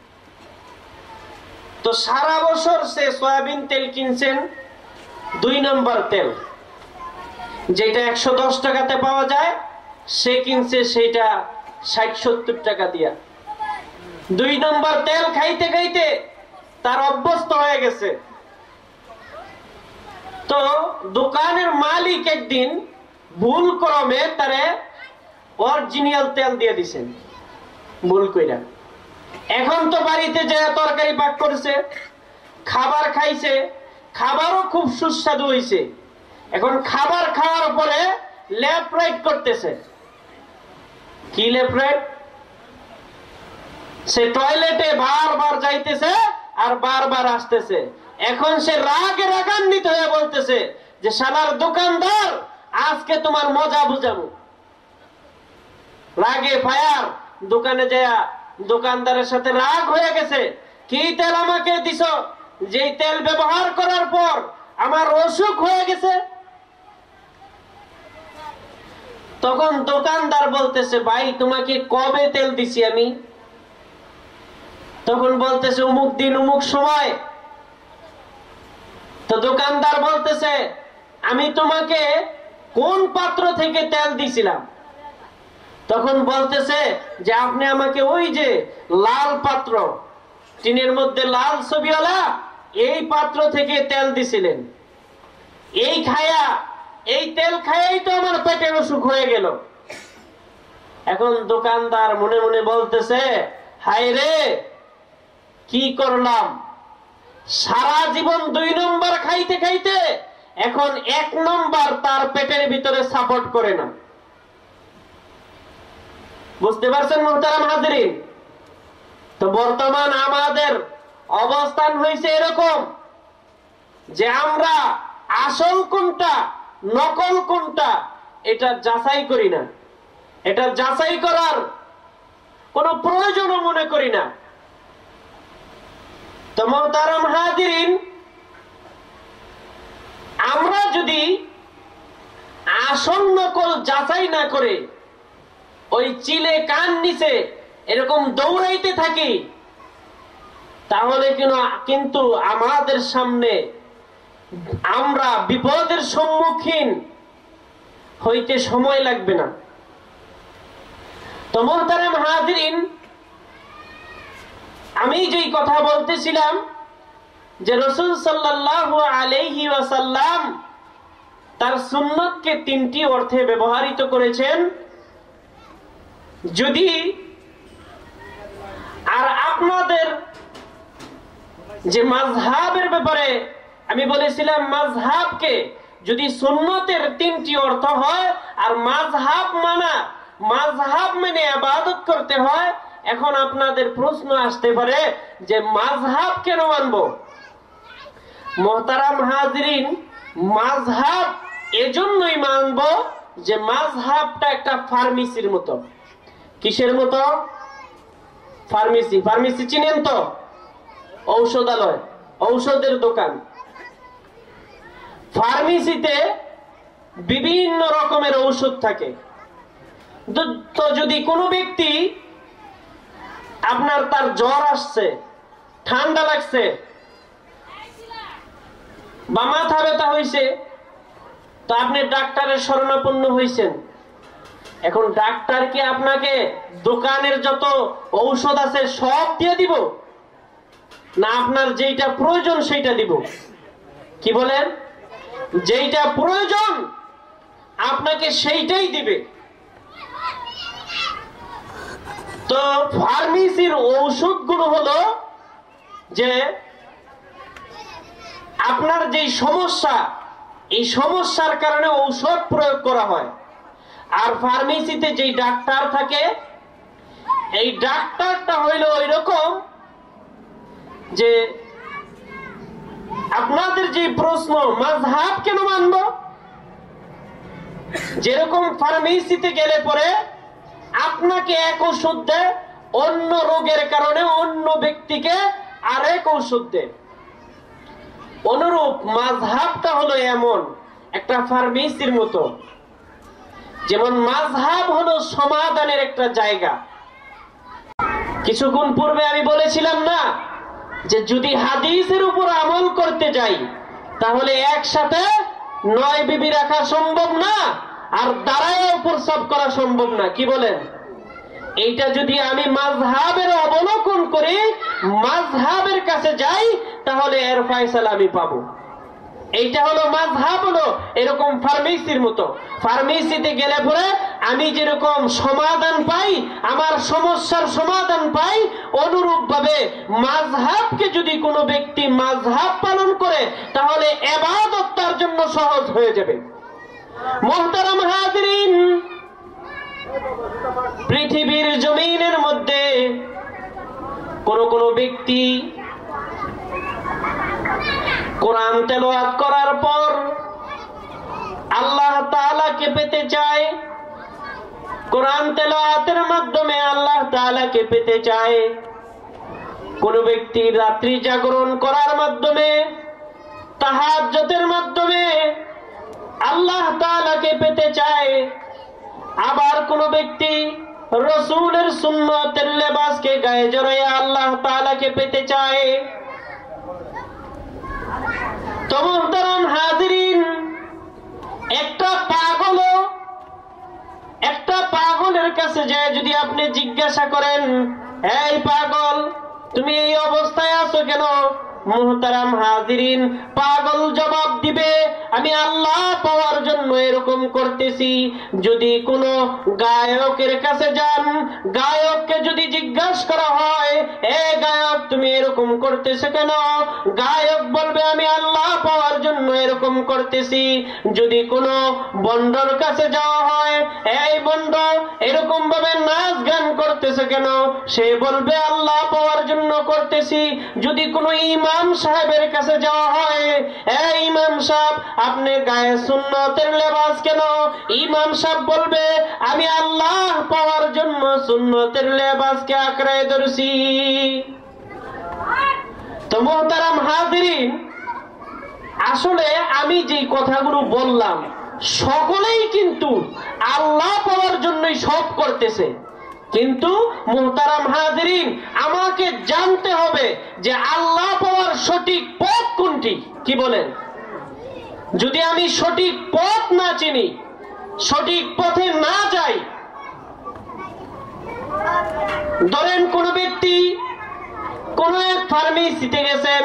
তো সারা বছর সে সয়াবিন তেল কিনছেন দুই নম্বর তেল, যেটা একশো দশ টাকাতে পাওয়া যায়, সে কিনছে সেটা ষাট সত্তর টাকা দিয়া। দুই নম্বর তেল খাইতে খাইতে তার অভ্যস্ত হয়ে গেছে। তো দোকানের মালিক একদিন ভুল ক্রমে তারে অরিজিনাল তেল দিয়ে দিছেন, ভুল কইরা। এখন তো বাড়িতে যে তরকারি পাক করেছে, খাবার খাইছে, খাবারও খুব সুস্বাদু হয়েছে। এখন খাবার খাওয়ার পরে লেফট রাইট করতেছে। কি লেফট রাইট? সে টয়লেটে বারবার যাইতেছে আর বারবার আসতেছে। এখন সে রাগে রাগান্বিত হয়ে বলতেছে যে শালার দোকানদার, আজকে তোমার মজা বুঝাবো। রাগে ফায়ার দোকানে যায়, দোকানদারের সাথে রাগ হয়ে গেছে। কি তেল আমাকে দিছ? যে তেল ব্যবহার করার পর আমার অসুখ হয়ে গেছে। তখন দোকানদার বলতেছে, ভাই তোমাকে কবে তেল দিছি আমি? তখন বলতেছে অমুক দিন অমুক সময়। তো দোকানদার বলতেছে, আমি তোমাকে কোন পাত্র থেকে তেল দিছিলাম? তখন বলতেছে যে আপনি আমাকে ওই যে লাল পাত্র, টিনের মধ্যে লাল ছবিওয়ালা, এই পাত্র থেকে তেল দিছিলেন। এই খায়া এই তেল খায়াই তো আমার পেটের অসুখ হয়ে গেল। এখন দোকানদার মনে মনে বলতেছে, হায় রে কি করলাম, সারা জীবন দুই নম্বর খাইতে খাইতে এখন এক নম্বর তার পেটের ভিতরে সাপোর্ট করে না। বুঝতে পারছেন মুহতারাম হাজিরিন? তো বর্তমান আমাদের অবস্থান হয়েছে এরকম যে আমরা আসল কোনটা নকল কোনটা এটা যাচাই করি না, এটা যাচাই করার কোনো প্রয়োজনও মনে করি না। তো মুহতারাম হাজিরিন, আমরা যদি আসল নকল যাচাই না করে ওই চিলে কান নিচে এরকম দৌড়াইতে থাকি, তাহলে কিন্তু আমাদের সামনে আমরা বিপদের সম্মুখীন হইতে সময় লাগবে না। তো মুহতারাম হাজিরিন, আমি যেই কথা বলতেছিলাম যে রাসূল সাল্লাল্লাহু আলাইহি ওয়াসাল্লাম তার সুন্নতকে তিনটি অর্থে ব্যবহৃত করেছেন। যদি আর আপনাদের যে মাযহাবের ব্যাপারে আমি বলেছিলাম, মাযহাবকে যদি সুন্নতের তিনটি অর্থ হয় আর মাযহাব মানা, মাযহাব মেনে ইবাদত করতে হয়, এখন আপনাদের প্রশ্ন আসতে পারে যে মাযহাব কেন মানবো? মুহতারাম হাজিরিন, মাযহাব এজন্যই মানবো যে মাযহাবটা একটা ফার্মেসির মতো। কিসের মতো? ফার্মেসি। ফার্মেসি চিনেন তো? ঔষধালয়, ঔষধের দোকান। ফার্মেসিতে বিভিন্ন রকমের ঔষধ থাকে। তো যদি কোনো ব্যক্তি আপনার তার জ্বর আসছে, ঠান্ডা লাগছে বা মাথা ব্যথা হয়েছে, তো আপনি ডাক্তারের শরণাপন্ন হয়েছেন। এখন ডাক্তার কি আপনাকে দোকানের যত ঔষধ আছে সব দিয়ে দিব, না আপনার যেটা প্রয়োজন সেইটা দিব? কি বলেন? যেটা প্রয়োজন আপনাকে সেইটাই দিবে। তো ফার্মেসির ঔষধগুলো হলো যে আপনার যেই সমস্যা, এই সমস্যার কারণে ঔষধ প্রয়োগ করা হয়। আর ফার্মেসিতে যেই ডাক্তার থাকে, এই ডাক্তারটা হইল ওই রকম যে আপনাদের যে প্রশ্ন মাযহাব কেন মানব, যেরকম ফার্মেসিতে গেলে পরে আপনাকে এক ওষুধ দেয়, অন্য রোগের কারণে অন্য ব্যক্তিকে আরেক ওষুধ দেয়। অনুরূপ মাযহাবটা হলো এমন একটা ফার্মেসির মতো। যেমন মাযহাব হলো সমাধানের একটা জায়গা। কিছুক্ষণ পূর্বে আমি বলেছিলাম না যে যদি হাদিসের উপর আমল করতে যাই তাহলে একসাথে নয় বিবি রাখা সম্ভব না, আর দাঁড়ায় প্রস্রাব করা সম্ভব না। কি বলেন? এইটা যদি আমি মাযহাবের অবলোকন করে মাযহাবের কাছে যাই তাহলে এর ফয়সালা আমি পাবো। এইটা হলো মাযহাব, হলো এরকম ফার্মেসির মতো। ফার্মেসিতে গেলে পরে আমি যেরকম সমাধান পাই, আমার সমস্যার সমাধান পাই, অনুরূপ ভাবে মাযহাবকে যদি কোনো ব্যক্তি মাযহাব পালন করে তাহলে ইবাদত তার জন্য সহজ হয়ে যাবে। মুহতারাম হাজিরিন, পৃথিবীর জমিনের মধ্যে কোন কোন ব্যক্তি কোরআন তেলাওয়াত করার পর আল্লাহ তাআলাকে পেতে চায়, কোরআন তেলাওয়াতের মাধ্যমে আল্লাহ তাআলাকে পেতে চায়, কোন ব্যক্তি রাত্রি জাগরণ করার মাধ্যমে, তাহাজ্জুদের মাধ্যমে আল্লাহ তাআলাকে পেতে চায়, আবার কোন ব্যক্তি রাসূলের সুন্নতের লেবাসকে গায়ে জড়াইয়া আল্লাহ তাআলাকে পেতে চায়। তো মুহতারাম হাজিরিন, একটা পাগল একটা পাগলের কাছে যায় যদি আপনি জিজ্ঞাসা করেন, এই পাগল তুমি এই অবস্থায় আছো কেন? মুহতারাম হাজিরিন, পাগল জবাব দিবে, আমি আল্লাহ পাওয়ার জন্য এরকম করতেছি। যদি কোনো গায়কের কাছে যান, গায়ককে যদি জিজ্ঞাসা করা হয়, এ গায়ক তুমি এরকম করতেছো কেন? গায়ক বলবে আমি আল্লাহ পাওয়ার জন্য এরকম করতেছি। যদি কোনো বন্ডর কাছে যাওয়া হয়, এই বন্ড এরকম ভাবে নাচ গান করতেছে কেন? সে বলবে আল্লাহ পাওয়ার জন্য করতেছি। যদি কোনো ইমাম সাহেবের কাছে যাওয়া হয়, এই ইমাম সাহেব আপনি গায়ে সুন্নতের লেবাস কেন? ইমাম সাহেব বলবে আমি আল্লাহ পাওয়ার জন্য সুন্নতের লেবাসকে আঁকড়ায় ধরছি। তো মুহতারাম হাজিরিন, আসলে আমি যে কথাগুলো বললাম সকলেই কিন্তু আল্লাহ পাওয়ার জন্যই সব করতেছে, কিন্তু মুহতারাম হাজিরিন আমাকে জানতে হবে যে আল্লাহ পাওয়ার সঠিক পথ কোনটি। কি বলেন? যদি আমি সঠিক পথ না চিনি, সঠিক পথে না যাই, ধরেন কোন ব্যক্তি কোন এক ফার্মেসিতে গেছেন,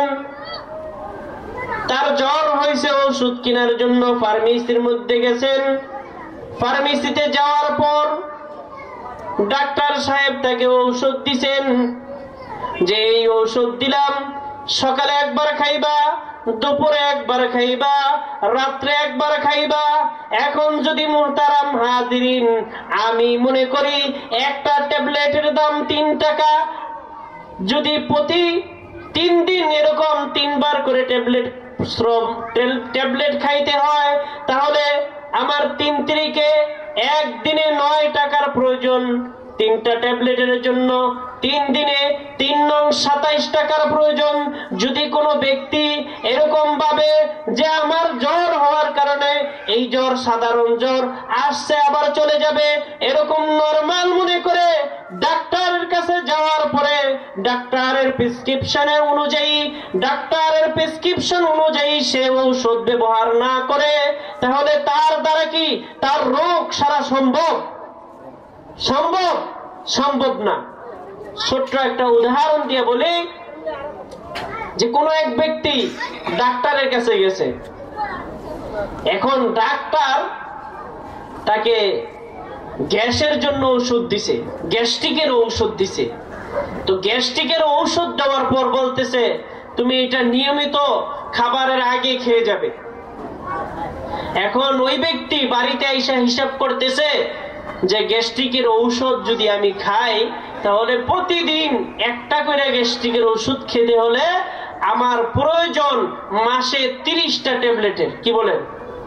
তার জ্বর হয়েছে, ওষুধ কেনার জন্য ফার্মেসির মধ্যে গেছেন। ফার্মেসিতে যাওয়ার পর ডাক্তার সাহেব তাকে ঔষধ দিছেন যে এই ঔষধ দিলাম, সকালে একবার খাইবা, দুপুরে একবার খাইবা, রাত্রে একবার খাইবা। এখন যদি মুহতারাম হাজিরিন আমি মনে করি একটা ট্যাবলেটের দাম তিন টাকা, যদি প্রতি তিন দিন এরকম তিনবার করে ট্যাবলেট ট্যাবলেট খাইতে হয়, তাহলে আমার তিন তিরিকে একদিনে নয় টাকার প্রয়োজন তিনটা ট্যাবলেটের জন্য। তিন দিনে তিন নং সাতাইশ টাকার প্রয়োজন। যদি কোনো ব্যক্তি এরকম ভাবে যে আমার জ্বর হওয়ার কারণে এই জ্বর সাধারণ জ্বর আসছে আবার চলে যাবে, এরকম নরমাল মনে করে ডাক্তারের কাছে যাওয়ার পরে ডাক্তারের প্রেসক্রিপশনের অনুযায়ী ডাক্তারের প্রেসক্রিপশন অনুযায়ী সে ঔষধ ব্যবহার না করে, তাহলে তার দ্বারা কি তার রোগ সারা সম্ভব? সম্ভব সম্ভব না। ছোট্ট একটা উদাহরণ দিয়ে বলি, যে কোনো এক ব্যক্তি ডাক্তারের কাছে গেছে, এখন ডাক্তার তাকে গ্যাসের জন্য ঔষধ দিছে, গ্যাস্ট্রিকের ঔষধ দিছে। তো গ্যাস্ট্রিকের ঔষধ দেওয়ার পর বলতেছে তুমি এটা নিয়মিত খাবারের আগে খেয়ে যাবে। এখন ওই ব্যক্তি বাড়িতে আইসা হিসাব করতেছে যে গ্যাস্ট্রিকের ঔষধ যদি আমি খাই তাহলে প্রতিদিন একটা করে গ্যাস্ট্রিকের ওষুধ খেতে হলে আমার প্রয়োজন মাসে তিরিশটা ট্যাবলেটের। কি বলেন?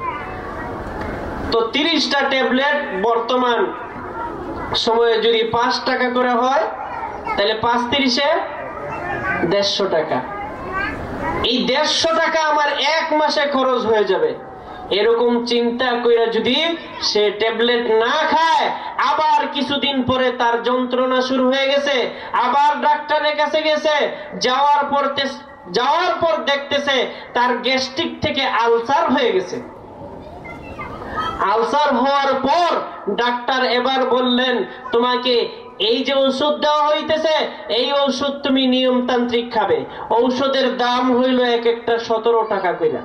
তো তিরিশটা ট্যাবলেট বর্তমান সময়ে যদি পাঁচ টাকা করে হয় তাহলে পাঁচ তিরিশে দেড়শো টাকা। এই দেড়শো টাকা আমার এক মাসে খরচ হয়ে যাবে। এরকম চিন্তা কইরা যদি সে ট্যাবলেট না খায়, আবার কিছুদিন পরে তার যন্ত্রণা শুরু হয়ে গেছে, আবার ডাক্তারের কাছে গেছে, যাওয়ার পর যাওয়ার পর দেখতেছে তার গ্যাস্ট্রিক থেকে আলসার হয়ে গেছে। আলসার হওয়ার পর ডাক্তার এবার বললেন তোমাকে এই যে ঔষধ দেওয়া হইতেছে এই ঔষধ তুমি নিয়মতান্ত্রিক খাবে। ঔষধের দাম হইল এক একটা সতেরো টাকা কইরা।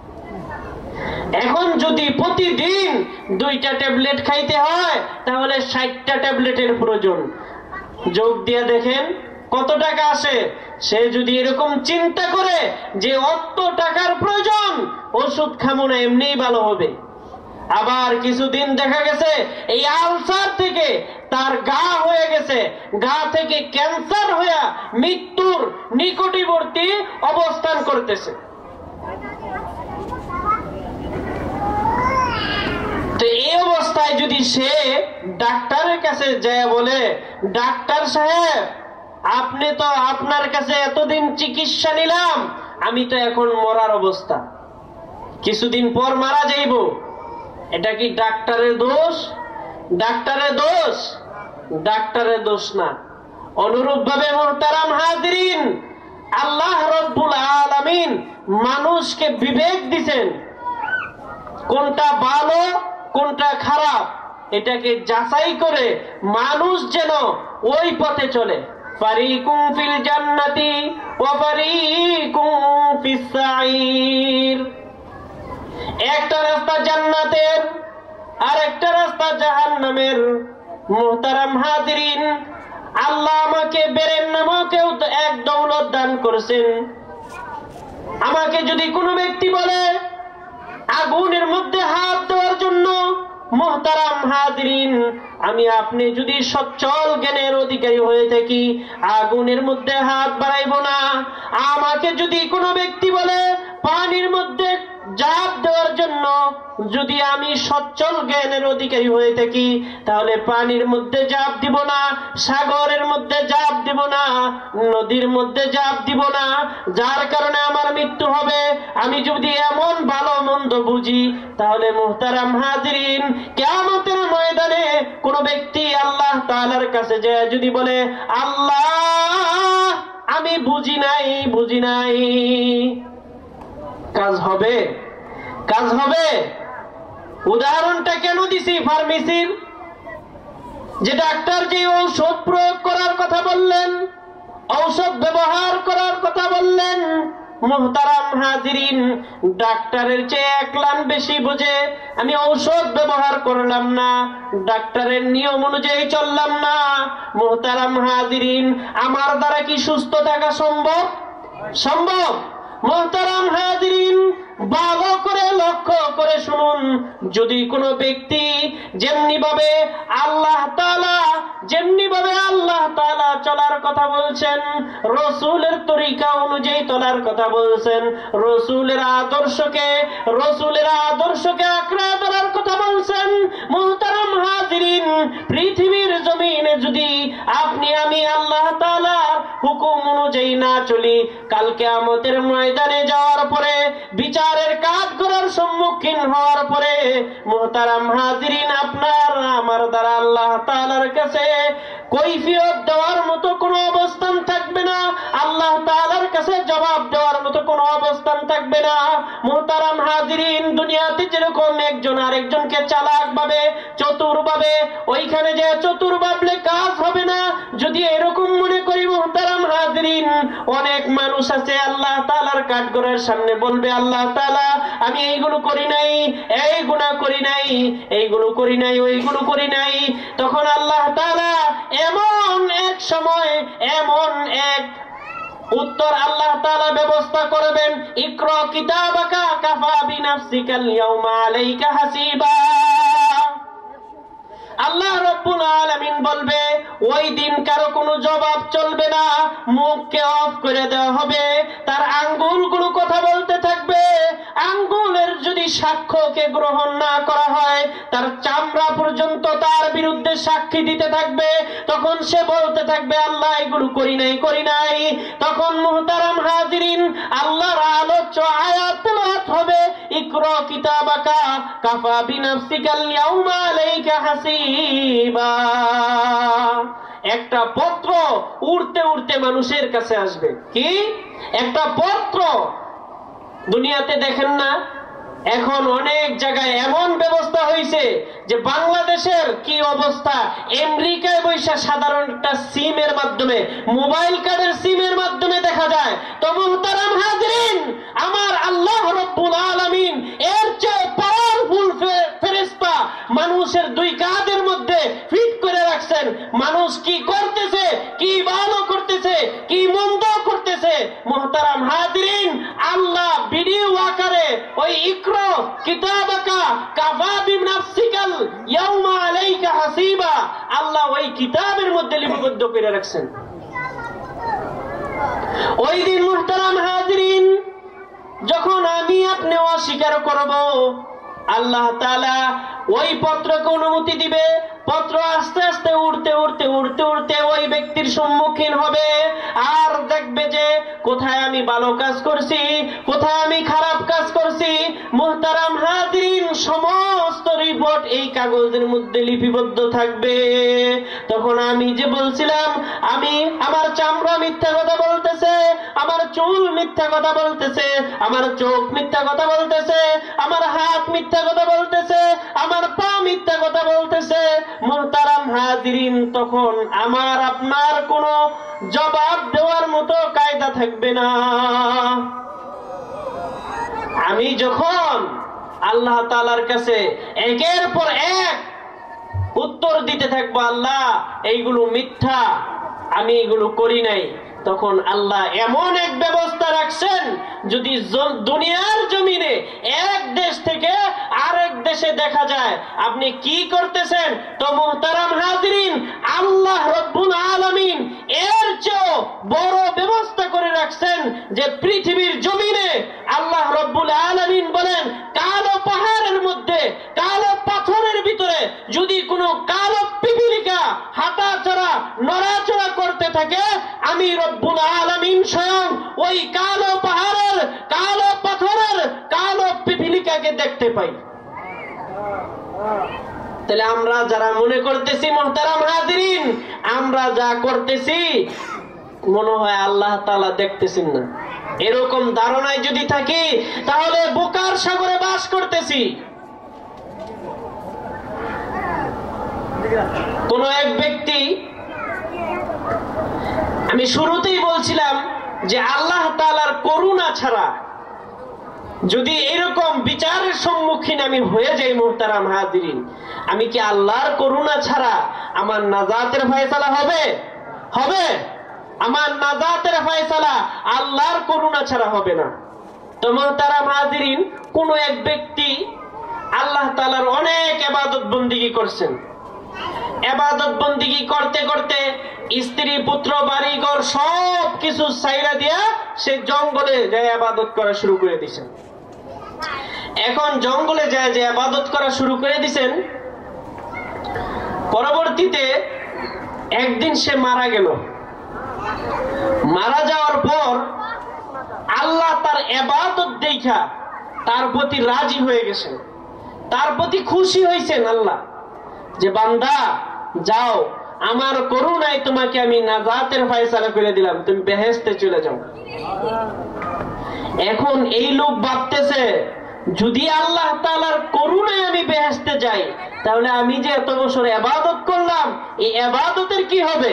এখন যদি প্রতিদিন দুইটা ট্যাবলেট খাইতে হয় তাহলে ষাটটা ট্যাবলেটের প্রয়োজন। যোগ দিয়ে দেখেন কত টাকা আসে। সে যদি এরকম চিন্তা করে যে অত টাকার প্রয়োজন, ওষুধ খামো না, এমনিই ভালো হবে। আবার কিছুদিন দেখা গেছে এই আলসার থেকে তার গা হয়ে গেছে, গা থেকে ক্যান্সার হয়ে মৃত্যুর নিকটবর্তী অবস্থান করতেছে। তো এই অবস্থায় যদি সে ডাক্তারের কাছে যায় বলে ডাক্তার সাহেব আপনি তো আপনার কাছে এতদিন চিকিৎসা নিলাম, আমি তো এখন মরার অবস্থা, কিছুদিন পর মারা যাইব। এটা কি ডাক্তারের দোষ? ডাক্তারের দোষ? ডাক্তারের দোষ না। অনুরূপ ভাবে মুহতারাম হাজিরিন, আল্লাহ রব্বুল আলামিন মানুষকে বিবেক দিয়েছেন, কোনটা ভালো কোনটা খারাপ এটাকে যাচাই করে মানুষ যেন ওই পথে চলে। ফারিকুম ফিল জান্নাতি ওয়া ফারিকুম ফিস সাঈর। একটা রাস্তা জান্নাতের আর একটা রাস্তা জাহান্নামের। মুহতারাম হাজিরিন, আল্লাহ আমাকে বেরেন নামকেও তো এক দৌলত দান করেছেন। আমাকে যদি কোনো ব্যক্তি বলে আগুনের মধ্যে হাত দেওয়ার জন্য, মুহতারাম হাজিরিন, আমি আপনি যদি সচ্ছল জ্ঞানের অধিকারী হয়ে থাকি আগুনের মধ্যে হাত বাড়াইব না। আমাকে যদি কোনো ব্যক্তি বলে পানির মধ্যে জাপ দেওয়ার জন্য, যদি আমি সচ্ছল জ্ঞানের অধিকারী হয়ে থাকি তাহলে পানির মধ্যে জাপ দিব না, সাগরের মধ্যে জাপ দিব না, নদীর মধ্যে জাপ দিব না, যার কারণে আমার মৃত্যু হবে। আমি যদি এমন ভালো মন্দ বুঝি তাহলে মুহতারাম হাজিরিন, কিয়ামতের ময়দানে কোন ব্যক্তি আল্লাহ তাআলার কাছে যায় যদি বলে আল্লাহ আমি বুঝি নাই বুঝি নাই, কাজ হবে? কাজ হবে? উদাহরণটা কেন দিছি ফার্মেসির, যে ডাক্তার যে ঔষধ প্রয়োগ করার কথা বললেন, ঔষধ ব্যবহার করার কথা বললেন, মুহতারাম হাজিরিন, ডাক্তারের চেয়ে এক লাখ বেশি বুঝে আমি ঔষধ ব্যবহার করলাম না, ডাক্তারের নিয়ম অনুযায়ী চললাম না, মুহতারাম হাজিরিন, আমার দ্বারা কি সুস্থ থাকা সম্ভব? সম্ভব? মুহতারাম হাজিরিন, ভালো করে লক্ষ্য করে শুনুন, যদি কোনো ব্যক্তি যেমনি ভাবে আল্লাহ তাআলা যেমনি ভাবে আল্লাহ তাআলা চলার কথা বলছেন, রাসূলের তরিকা অনুযায়ী চলার কথা বলছেন, রাসূলের আদর্শকে রাসূলের আদর্শকে আঁকড়ে ধরার কথা বলছেন, মুহতারাম হাজিরিন, পৃথিবীর জমিনে যদি আপনি আমি আল্লাহ তাআলার হুকুম অনুযায়ী না চলি, কাল কিয়ামতের ময়দানে যাওয়ার পরে বিচারের কাজ করার সম্মুখীন হওয়ার পরে মুহতারাম হাজিরিন, আপনার আমার দ্বারা আল্লাহ তাআলার কাছে কৈফিয়ত দেওয়ার মতো কোনো অবস্থান থাকবে না, আল্লাহ তাআলার কাছে জবাব দেওয়ার মতো কোনো অবস্থান থাকবে না। মুহতারাম হাজিরিন, দুনিয়াতে যেরকম একজন আরেকজনকে চালাক ভাবে চতুর ভাবে, ওইখানে যে চতুর ভাবলে কাজ হবে না। যদি এরকম মনে করি মুহতারাম হাজিরিন, অনেক মানুষ আছে আল্লাহ তাআলার কাঠগড়ার সামনে বলবে আল্লাহ তাআলা আমি এইগুলো করি নাই, এই গুনাহ করি নাই, এইগুলো করি নাই, ওইগুলো করি নাই। তখন আল্লাহ তাআলা এমন এক সময় এমন এক উত্তর আল্লাহ তাআলা ব্যবস্থা করবেন, ইকরা কিতাবাকা কাফা বিনাফসিকাল ইয়াউমা আলাইকা হাসিবা। আল্লাহ রাব্বুল আলামিন বলবে ওই দিন কারো কোনো জবাব চলবে না, মুখকে অফ করে দেওয়া হবে, তার আঙ্গুলগুলো কথা বলতে থাকবে। আঙ্গুলের যদি সাক্ষ্যকে গ্রহণ না করা হয়, তার চামড়া পর্যন্ত তার বিরুদ্ধে সাক্ষী দিতে থাকবে। তখন সে বলতে থাকবে আল্লাহ এগুলো করি নাই করি নাই। তখন মুহতারাম হাজিরিন, আল্লাহর আলোচ্য আয়াত তেলাওয়াত হবে, ইকরা কিতাবাকা কাফা বিনাফসিকাল ইয়াউমা আলাইকা হাসিবা। একটা পত্র উড়তে উড়তে মানুষের কাছে আসবে। কি? একটা পত্র। দুনিয়াতে দেখেন না এখন অনেক জায়গায় এমন ব্যবস্থা হয়েছে যে বাংলাদেশের কি অবস্থা, আমেরিকায় বৈশা সাধারণ একটা সিমের মাধ্যমে, মোবাইল কার্ডের সিমের মাধ্যমে দেখা যায়। তো মুহতারাম হাজিরিন, আমার আল্লাহ রাব্বুল আলামিন এর চেয়ে পাওয়ারফুল ফেরেশতা মানুষের দুই কাঁধের মধ্যে ফিট করে রাখছেন। মানুষ কি করতেছে, কি ভালো করতেছে, কি মন্দ করতেছে, মুহতারাম হাজিরিন, আল্লাহ ভিডিও আকারে ওই ইকরা কিতাবাকা কাফা বিনাফসিকাল ইয়াউমা আলাইকা হাসিবা, আল্লাহ ওই কিতাবের মধ্যে লিপিবদ্ধ করে রাখছেন। ওই দিন মুহতারাম হাজিরিন, যখন আমি আপনি অস্বীকার করব, আল্লাহ তাআলা ওই পত্রকে অনুমতি দিবে। পত্র আস্তে আস্তে উড়তে উড়তে উড়তে উড়তে ওই ব্যক্তির সম্মুখীন হবে, আর দেখবে যে কোথায় আমি ভালো কাজ করছি, কোথায় আমি খারাপ কাজ করছি। মুহতারাম হাজিরিন, সমস্ত রিপোর্ট এই কাগজের মধ্যে লিপিবদ্ধ থাকবে। তখন আমি যে বলছিলাম আমি আমার চামড়া মিথ্যা কথা বলতেছে, আমার চুল মিথ্যা কথা বলতেছে, আমার চোখ মিথ্যা কথা বলতেছে, আমার হাত মিথ্যা কথা বলতেছে, আমার পা মিথ্যা কথা বলতেছে, মুহতারাম হাজিরিন, তখন আমার আপনার কোনো জবাব দেওয়ার মতো কায়দা থাকবে না। আমি যখন আল্লাহ তাআলার কাছে একের পর এক উত্তর দিতে থাকবো, আল্লাহ এইগুলো মিথ্যা, আমি এগুলো করি নাই, তখন আল্লাহ এমন এক ব্যবস্থা রাখছেন, যদি দুনিয়ার জমিনে এক দেশ থেকে আরেক দেশে দেখা যায় আপনি কি করতেছেন, তো মুহতারাম হাজিরিন, আল্লাহ রব্বুল আলামিন এর চেয়ে বড় ব্যবস্থা করে রাখছেন যে পৃথিবীর জমিনে আল্লাহ রব্বুল আলামিন বলেন, কালো পাহাড়ের মধ্যে কালো পাথরের ভিতরে যদি কোনো কালো পিপিলিকা হাঁটাচলা নড়াচড়া করতে থাকে, আমি রব্বুল আলামিন স্বয়ং ওই কালো পাহাড়ের কালো পাথরের কালো পিপিলিকাকে দেখতে পাই। তাহলে আমরা যারা মনে করতেছি মুহতারাম হাজিরিন, আমরা যা করতেছি মনে হয় আল্লাহ তাআলা দেখতেছেন না, এরকম ধারণায় যদি থাকি তাহলে বোকার সাগরে বাস করতেছি। কোন এক ব্যক্তি, আমি শুরুতেই বলছিলাম যে আল্লাহ তাআলার করুণা ছাড়া যদি এরকম বিচারের সম্মুখীন আমি হয়ে যাই মুহতারাম হাজিরিন, আমি কি আল্লাহর করুণা ছাড়া আমার নাজাতের ফয়সালা হবে? হবে? আমার নাজাতের ফয়সালা আল্লাহর করুণা ছাড়া হবে না। তো মুহতারাম হাজিরিন, কোন এক ব্যক্তি আল্লাহ তাআলার অনেক ইবাদত বন্দেগী করছেন, ইবাদত বন্দেগী করতে করতে স্ত্রী পুত্র বাড়িঘর সব কিছু ছাইরা দিয়া সে জঙ্গলে যায় ইবাদত করা শুরু করে দিয়েছেন। এখন জঙ্গলে যায় যে ইবাদত করা শুরু করে দিয়েছেন, পরবর্তীতে একদিন সে মারা গেল। মারা যাওয়ার পর আল্লাহ তার ইবাদত দেখা তার প্রতি রাজি হয়ে গেছেন, তার প্রতি খুশি হয়েছেন আল্লাহ, যে বান্দা যাও, আমার করুণায় তোমাকে আমি নাজাতের ফয়সালা করে দিলাম, তুমি বেহেশতে চলে যাও। এখন এই লোক ভাবতেছে, যদি আল্লাহ তাআলার করুণায় আমি বেহেশতে যাই, তাহলে আমি যে এত বছর ইবাদত করলাম, এই ইবাদতের কি হবে?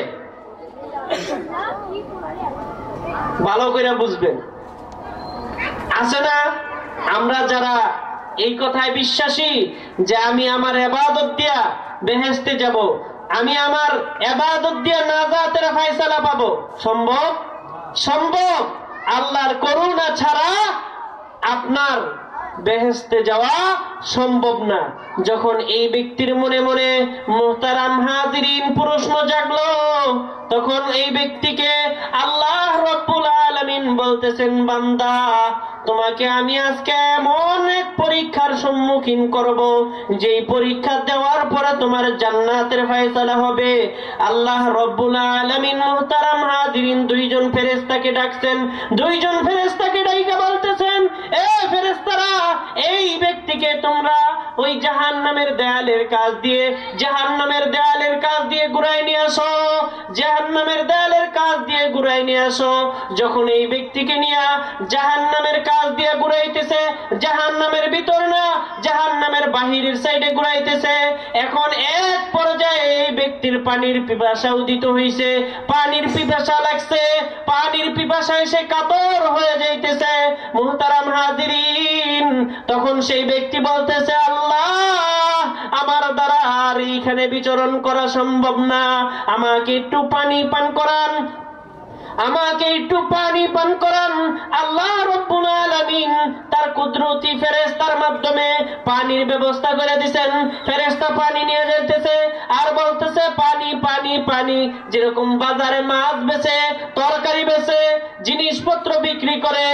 ভালো করে বুঝবেন। আছে না আমরা যারা এই কথায় বিশ্বাসী যে আমি আমার ইবাদত দিয়া বেহেশতে যাব, আমি আমার ইবাদত দিয়া নাজাতের ফয়সালা পাবো? সম্ভব? সম্ভব? আল্লাহর করুণা ছাড়া আপনার বেহেশতে যাওয়া সম্ভব না। যখন এই ব্যক্তির মনে মনে মুহতারাম হাজিরিন প্রশ্ন জাগলো, তখন এই ব্যক্তিকে আল্লাহ রব্বুল আলামিন বলতেছেন, বান্দা তোমাকে আমি আজকে এমন এক পরীক্ষার সম্মুখীন করব, যেই পরীক্ষা দেওয়ার পরে তোমার জান্নাতের ফয়সালা হবে। আল্লাহ রব্বুল আলামিন মুহতারাম হাজিরিন দুইজন ফেরেশতাকে ডাকছেন, দুইজন ফেরেশতাকে ডাইকা বলতেছেন, এ ফেরেশতারা, এই ব্যক্তিকে তোমরা ওই জাহান্নামের দেয়ালের কাছ দিয়ে জাহান্নামের দেয়ালের কাছ দিয়ে ঘুরাই নিয়ে আসো, জাহান্নামের দেয়ালের কাছ দিয়ে ঘুরাই নিয়ে আসো। যখন এই ব্যক্তিকে নিয়ে জাহান্নামের কাছ দিয়ে ঘুরাইতেছে, জাহান্নামের ভিতর না, জাহান্নামের বাহিরের সাইডে ঘুরাইতেছে। এখন এক পর্যায়ে এই ব্যক্তির পানির পিপাসা উদিত হইছে, পানির পিপাসা লাগছে, পানির পিপাসায় সে কাতর হয়ে যাইতেছে। মুহতারাম হাজিরিন, তখন সেই ব্যক্তি বলতেছে, আল্লাহ আমার দ্বারা আর এইখানে বিচরণ করা সম্ভব না, আমাকে একটু পানি পান করান, আমাকে একটু পানি পান করান। আল্লাহ রব্বুল আলামিন তার কুদরতি ফেরেশতার মাধ্যমে পানির ব্যবস্থা করে দিবেন। ফেরেশতা পানি নিয়ে যাইতেছে আর বলতেছে, পানি পানি পানি। যেরকম বাজারে মাছ বেচে, তরকারি বেচে, জিনিসপত্র বিক্রি করে,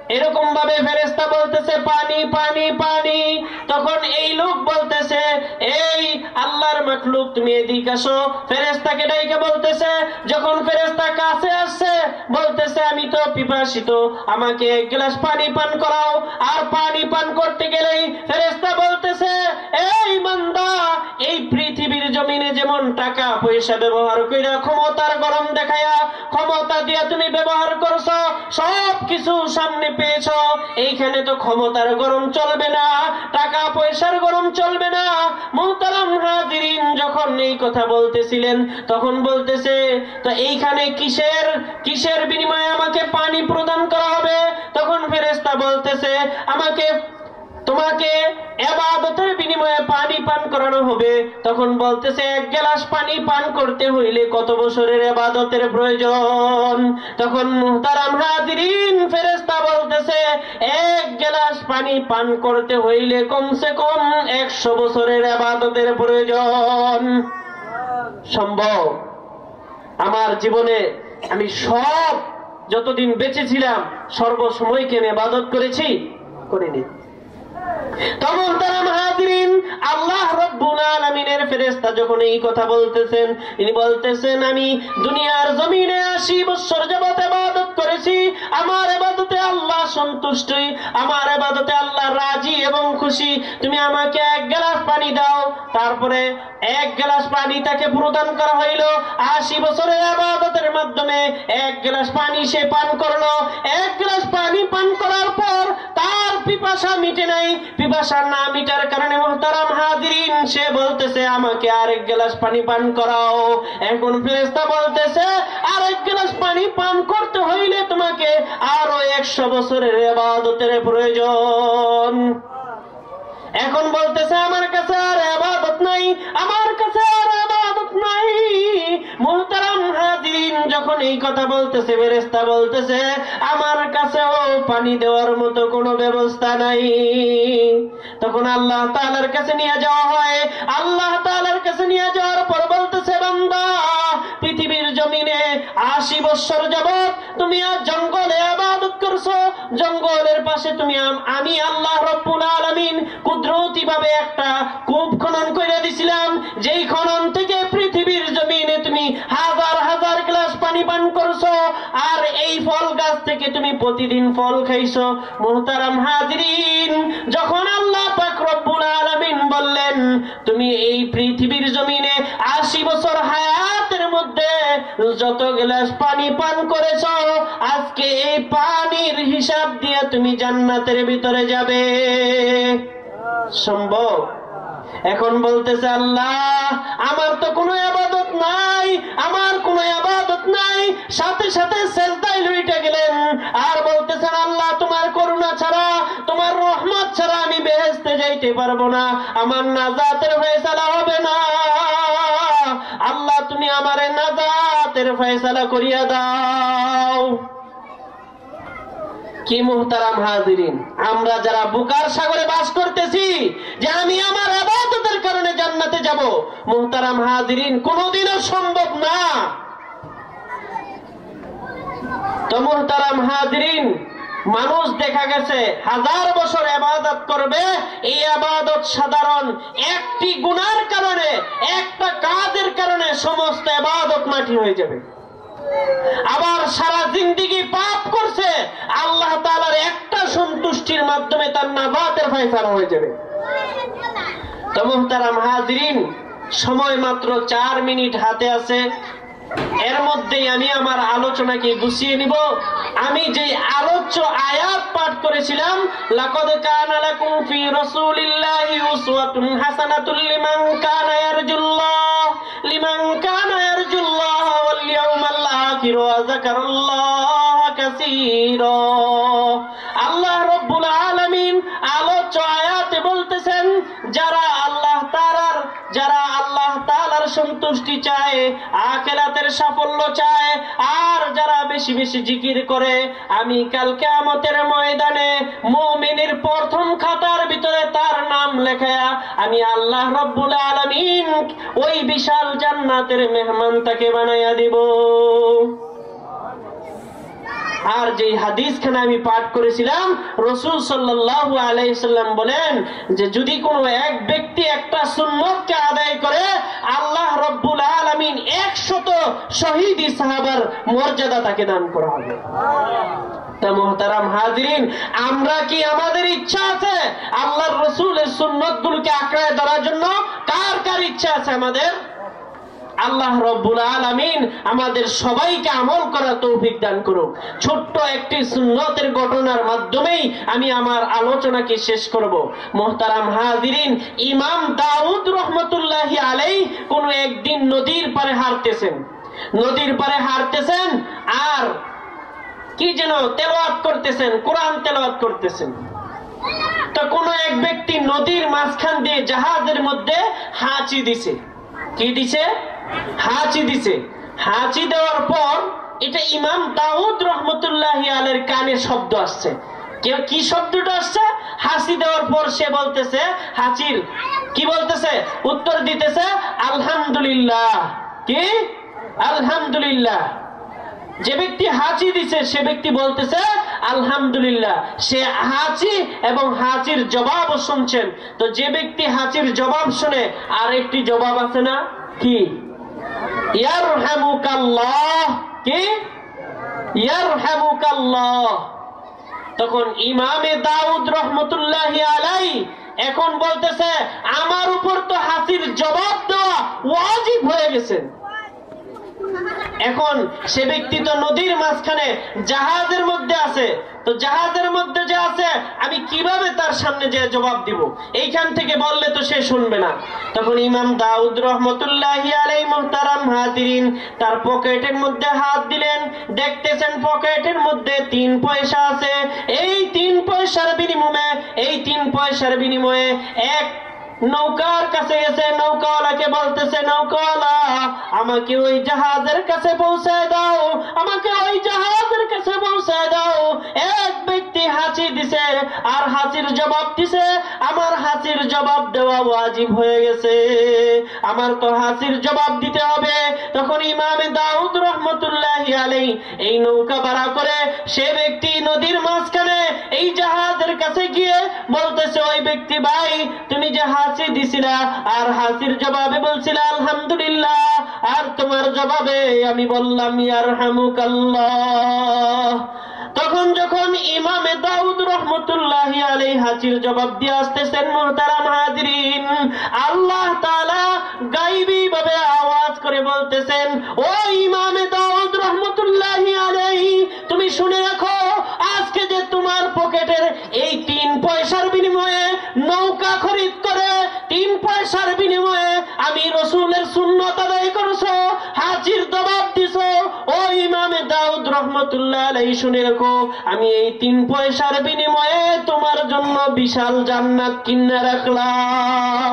এরকম ভাবে ফেরেশতা বলতেছে পানি পানি পানি। তখন এই লোক বলতেছে এই আল্লাহর মাখলুক তুমি এদিকে আসো। ফেরেশতাকে ডাইকে বলতেছে, যখন ফেরেশতা কাছে আসছে বলতেছে আমি তো পিপাসিত, আমাকে এক গ্লাস পানি পান করাও। আর পানি পান করতে গেলেই ফেরেশতা বলতেছে এই বান্দা, এই পৃথিবীর জমিনে যেমন টাকা পয়সা ব্যবহার কইরা ক্ষমতার গরম দেখায়া ক্ষমতা দিয়া তুমি ব্যবহার করছো, সব কিছু সামনে পেয়েছো, এইখানে তো ক্ষমতার গরম চলবে না, টাকা পয়সার গরম চলবে না। মুহতারাম হাজিরিন, যখন এই কথা বলতেছিলেন তখন বলতেছে তো এইখানে কিসের কিসের বিনিময়ে আমাকে পানি প্রদান করা হবে? তখন ফেরেশতা বলতেছে আমাকে তোমাকে ইবাদতের বিনিময়ে পানি পান করানো হবে। তখন বলতেছে এক গ্লাস পানি পান করতে হইলে কত বছরের ইবাদতের প্রয়োজন? তখন মুহতারাম হাজিরিন ফেরেশতা বলতেছে এক গ্লাস পানি পান করতে হইলে কমসে কম একশো বছরের ইবাদতের প্রয়োজন। সম্ভব? আমার জীবনে আমি সব যতদিন বেঁচে ছিলাম সর্বসময়কে আমি ইবাদত করেছি? করিনি। তখন তারা হাজিরিন আল্লাহ রাব্বুল আলামিনের ফেরেশতা যখন এই কথা বলতেছেন, তিনি বলতেছেন আমি দুনিয়ার জমিনে আশি বছর যাবত ইবাদত করেছি, আমার ইবাদতে আল্লাহ সন্তুষ্ট, আমার ইবাদতে আল্লাহ রাজি এবং খুশি, তুমি আমাকে এক গ্লাস পানি দাও। তারপরে এক গ্লাস পানি তাকে প্রদান করা হইল। আশি বছরের ইবাদতের মাধ্যমে এক গ্লাস পানি সে পান করলো। এক গ্লাস পানি পান করার পর তার পিপাসা মিটে নাই। পিপাসা না মিটার কারণে মুহতারাম হাজিরিন সে বলতেছে আমাকে আরেক গ্লাস পানি পান করাও। এখন ফেরেশতা বলতেছে আরেক গ্লাস পানি পান করতে হইলে তোমাকে আরো একশো বছরের ইবাদতের প্রয়োজন। এখন বলতেছে আমার কাছে আর ইবাদত নাই, আমার কাছে আর ইবাদত নাই। মুহতারাম হাজিরিন যখন এই কথা বলতেছে ফেরেশতা বলতেছে আমার কাছেও পানি দেওয়ার মতো কোনো ব্যবস্থা নাই। তখন আল্লাহ তাআলার কাছে নিয়ে যাওয়া হয়। আল্লাহ তাআলার কাছে নিয়ে যাওয়ার পর বলতেছে বান্দা, পৃথিবীর জমিনে আশি বছর যাবত তুমি আর জঙ্গলে ইবাদত করছো, জঙ্গলের পাশে তুমি আমি আল্লাহ রাব্বুল আলামিন কুদরতি ভাবে একটা কূপ খনন করে দিছিলাম, যেই খনন থেকে পৃথিবীর জমিনে তুমি হাজার হাজার গ্লাস পানি পান করছো, আর এই ফল গাছ থেকে তুমি প্রতিদিন ফল খাইছো। মুহতারাম হাজিরিন যখন আল্লাহ পাক রব্বুল আলামিন বললেন তুমি এই পৃথিবীর জমিনে আশি বছর হায়াতের মধ্যে যত গ্লাস পানি পান করেছো, আজকে এই পানির হিসাব দিয়ে তুমি জান্নাতের ভিতরে যাবে। সম্ভব? এখন বলতেছে আল্লাহ আমার তো কোনো ইবাদত নাই, আমার কোনো ইবাদত নাই। সাথে সাথে সিজদায় লুইটে গেলেন আর বলতেছেন আল্লাহ তোমার করুণা ছাড়া, তোমার রহমত ছাড়া আমি বেহেশতে যাইতে পারবো না, আমার নাজাতের ফয়সালা হবে না। আল্লাহ তুমি আমারে নাজাতের ফয়সালা করিয়া দাও। কি মুহতারাম হাজিরিন, আমরা যারা বুকার সাগরে বাস করতেছি যে আমি আমার ইবাদতের কারণে জান্নাতে যাব, মুহতারাম হাজিরিন কোনোদিনও সম্ভব না। তো মুহতারাম হাজিরিন মানুষ দেখা গেছে হাজার বছর ইবাদত করবে, এই ইবাদত সাধারণ একটি গুনার কারণে, একটা কাজের কারণে সমস্ত ইবাদত মাটি হয়ে যাবে। আবার সারা জিন্দেগি পাপ করছে, আল্লাহ তাআলার একটা সন্তুষ্টির মাধ্যমে তার নাজাতের ফয়সালা হয়ে যাবে। তো মুহতারাম হাজিরিন সময় মাত্র চার মিনিট হাতে আছে, এর মধ্যেই আমি আমার আলোচনাকে গুছিয়ে নিব। আমি যে আলোচ্য আয়াত পাঠ করেছিলাম লাকাদ কানা লাকুম ফি রাসূলিল্লাহি উসওয়াতুন হাসানাতুল লিমান কানা ইয়ারজুল্লাহ লিমান কানা ইয়ারজুল্লাহ ওয়াল ইয়াউমাল আখির ওয়া যাকারাল্লাহ কাসীরা। আল্লাহ রাব্বুল আলামিন আলোচ্য আয়াতে বলতেছেন যারা আল্লাহ তাআলার যারা আল্লাহ তাআলার সন্তুষ্টি চায়, আখিরাতের সাফল্য চায়, আর যারা বেশি বেশি জিকির করে, আমি কাল কিয়ামতের ময়দানে মুমিনের প্রথম খাতার ভিতরে তার নাম লেখায়া আমি আল্লাহ রাব্বুল আলামিন ওই বিশাল জান্নাতের মেহমান তাকে বানাইয়া দিব। আর যে হাদিসখানা আমি পাঠ করেছিলাম, রাসূল সাল্লাল্লাহু আলাইহি সাল্লাম বলেন যে যদি কোনো এক ব্যক্তি একটা সুন্নতকে আদায় করে, আল্লাহ রাব্বুল আলামিন একশত শহীদ সাহাবার মর্যাদা তাকে দান করা হবে। তা মুহতারাম হাজিরিন, আমরা কি আমাদের ইচ্ছা আছে আল্লাহর রাসূলের সুন্নতগুলোকে আঁকড়ে ধরার জন্য? কার কার ইচ্ছা আছে আমাদের? আল্লাহ রাব্বুল আলামিন আমাদের সবাইকে আমল করার তৌফিক দান করুক। ছোট্ট একটি সুন্নতের ঘটনার মাধ্যমেই আমি আমার আলোচনাকে শেষ করব। মুহতারাম হাজিরিন, ইমাম দাউদ রহমতুল্লাহি আলাইহি কোন একদিন নদীর পারে হাঁটতেছেন নদীর পারে হাঁটতেছেন আর কি যেন তেলাওয়াত করতেছেন, কোরআন তেলাওয়াত করতেছেন। তো কোন এক ব্যক্তি নদীর মাঝখান দিয়ে জাহাজের মধ্যে হাঁচি দিছে। কি দিছে? হাঁচি দিছে। হাঁচি দেওয়ার পর এটা ইমাম দাউদ রহমতুল্লাহি আলাইহির কানে শব্দ আসছে। কি শব্দটা আসছে? হাঁচি দেওয়ার পর সে বলতেছে, হাঁচির কি বলতেছে? উত্তর দিতেছে আলহামদুলিল্লাহ। কি? আলহামদুলিল্লাহ। যে ব্যক্তি হাঁচি দিছে সে ব্যক্তি বলতেছে আলহামদুলিল্লাহ। সে হাঁচি এবং হাঁচির জবাবও শুনছেন। তো যে ব্যক্তি হাঁচির জবাব শুনে, আর একটি জবাব আছে না? কি? ইয়ারহামুকাল্লাহ। কি? ইয়ারহামুকাল্লাহ। তখন ইমামে দাউদ রহমতুল্লাহি আলাইহি এখন বলতেছে, আমার উপর তো হাঁচির জবাব দেওয়া ওয়াজিব হয়ে গেছে। এখন সে ব্যক্তি তো নদীর মাঝখানে জাহাজের মধ্যে আছে। তো জাহাজের মধ্যে যে আছে, আমি কিভাবে তার সামনে যে জবাব দিব? এইখান থেকে বললে তো সে শুনবে না। তখন ইমাম দাউদ রহমতুল্লাহি আলাইহি মুহতারাম হাজিরিন তার পকেটের মধ্যে হাত দিলেন। দেখতেছেন পকেটের মধ্যে তিন পয়সা আছে। এই তিন পয়সার বিনিময়ে এই তিন পয়সার বিনিময়ে এক নৌকার কাছে গেছে। নৌকাওয়ালাকে বলতেছে, নৌকাওয়ালা আমাকে ওই জাহাজের কাছে পৌঁছায় দাও, আমাকে ওই জাহাজের কাছে পৌঁছায় দাও। এক ব্যক্তি হাঁচি দিছে আর হাঁচির জবাব দিছে, আমার হাঁচির জবাব দেওয়া ওয়াজিব হয়ে গেছে, আমার তো হাঁচির জবাব দিতে হবে। তখন ইমামে দাউদ রহমতুল্লাহি আলাইহি এই নৌকা ভাড়া করে সে ব্যক্তি নদীর মাঝখানে এই জাহাজের কাছে গিয়ে বলতেছে, ওই ব্যক্তি ভাই তুমি যে হাঁচি দিছিলা আর হাঁচির জবাবে বলছিলা আলহামদুলিল্লাহ, আর তোমার জবাবে আমি বললাম ইয়ারহামুকাল্লাহ। তখন যখন ইমামে দাউদ রহমতুল্লাহি আলাইহি হাঁচির জবাব দিয়ে আসতেছেন, মুহতারাম হাজিরিন, আল্লাহ তাআলা গায়বী ভাবে আওয়াজ করে বলতেছেন, ও ইমামে দাউদ রহমতুল্লাহি আলাইহি তুমি শুনে রাখো, আজকে যে তোমার পকেটের এই তিন পয়সার বিনিময়ে নৌকা খরিদ করে তিন পয়সার বিনিময়ে আমি রাসূলের সুন্নাত আদায় করছো, হাঁচির জবাব দিছো, ও ইমামে দাউদ রহমতুল্লাহ আলাইহি শুনে রাখো, আমি এই তিন পয়সার বিনিময়ে তোমার জন্য বিশাল জান্নাত কিনে রাখলাম।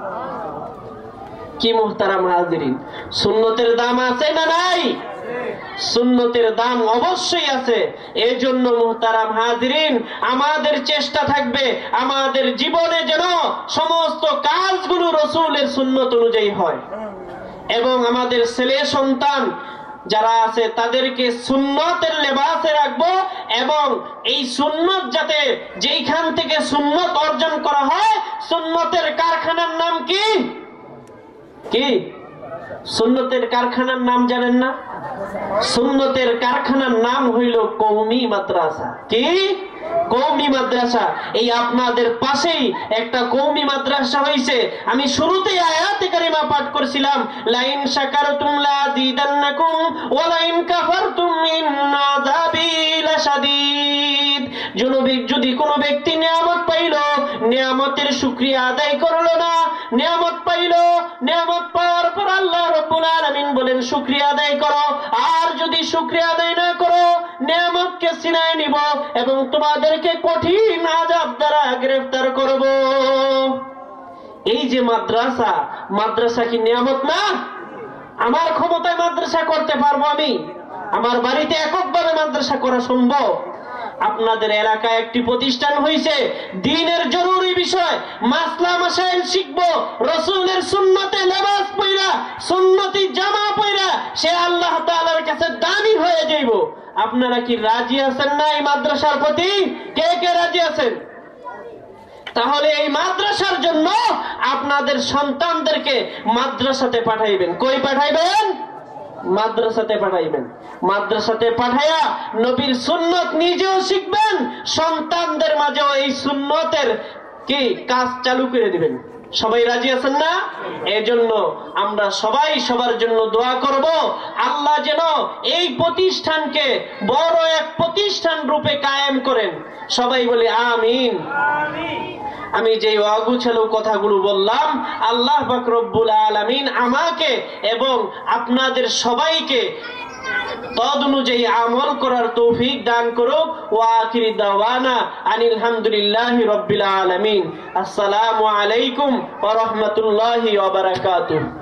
কি মুহতারাম হাজিরিন, সুন্নতের দাম আছে না নাই? সুন্নতের দাম অবশ্যই আছে। এই জন্য মুহতারাম হাজিরিন আমাদের চেষ্টা থাকবে আমাদের জীবনে যেন সমস্ত কাজগুলো রাসূলের সুন্নত অনুযায়ী হয়, এবং আমাদের ছেলে সন্তান যারা আছে তাদেরকে সুন্নতের লেবাসে রাখবো, এবং এই সুন্নত যাতে যেইখান থেকে সুন্নত অর্জন করা হয়, সুন্নতের কারখানার নাম কি? কি সুন্নতের কারখানার নাম জানেন না? সুন্নতের কারখানার নাম হইল কওমি মাদ্রাসা। কি? কওমি মাদ্রাসা। এই আপনাদের পাশেই একটা কওমি মাদ্রাসা হইছে। আমি শুরুতেই আয়াতে কারিমা পাঠ করেছিলাম, লাইন শাকারতুম লাযিদান্নাকুম ওয়া লাইন কাফারতুম ইন্না আযাবি লাশাদীদ। যদি কোনো ব্যক্তি নিয়ামত পাইল, নিয়ামতের শুকরিয়া আদায় করলো না, নিয়ামত পাইল, নিয়ামত পাওয়ার পর আল্লাহ রাব্বুল আলামিন বলেন শুকরিয়া আদায় করো, আর যদি শুকরিয়া আদায় না করো নিয়ামতকে ছিনায় নিব এবং তোমাদেরকে কঠিন আযাব দ্বারা গ্রেফতার করব। এই যে মাদ্রাসা, মাদ্রাসা কি নিয়ামত না? আমার ক্ষমতায় মাদ্রাসা করতে পারবো আমি? আমার বাড়িতে এককভাবে মাদ্রাসা করা সম্ভব? আপনাদের এলাকায় একটি প্রতিষ্ঠান হয়েছে, দ্বীনের জরুরি বিষয় মাসলা মাসাইল শিখবো, রাসূলের সুন্নতে লেবাস পয়রা, সুন্নতি জামা পয়রা সে আল্লাহ তাআলার কাছে দামি হয়ে যাইব। আপনারা কি রাজি আছেন না এই মাদ্রাসার প্রতি? কে কে রাজি আছেন? তাহলে এই মাদ্রাসার জন্য আপনাদের সন্তানদেরকে মাদ্রাসাতে পাঠাইবেন। কই পাঠাইবেন? মাদ্রাসাতে পাঠাইবেন। মাদ্রাসাতে পাঠাইয়া নবীর সুন্নত নিজেও শিখবেন, সন্তানদের মাঝেও এই সুন্নতের কি কাজ চালু করে দিবেন। সবাই রাজি আছেন না? এজন্য আমরা সবাই সবার জন্য দোয়া করব, আল্লাহ যেন এই প্রতিষ্ঠানকে বড় এক প্রতিষ্ঠান রূপে কায়েম করেন। সবাই বলি আমিন। আমি যে অগুছালো কথাগুলো বললাম, আল্লাহ পাক রব্বুল আলামিন আমাকে এবং আপনাদের সবাইকে তদ অনুযায়ী আমল করার তৌফিক দান করুক। ওয়া আখিরি দাওয়ানা আনিল হামদুলিল্লাহি রাব্বিল আলামিন। আসসালামু আলাইকুম ওয়া রাহমাতুল্লাহি ওয়া বারাকাতুহু।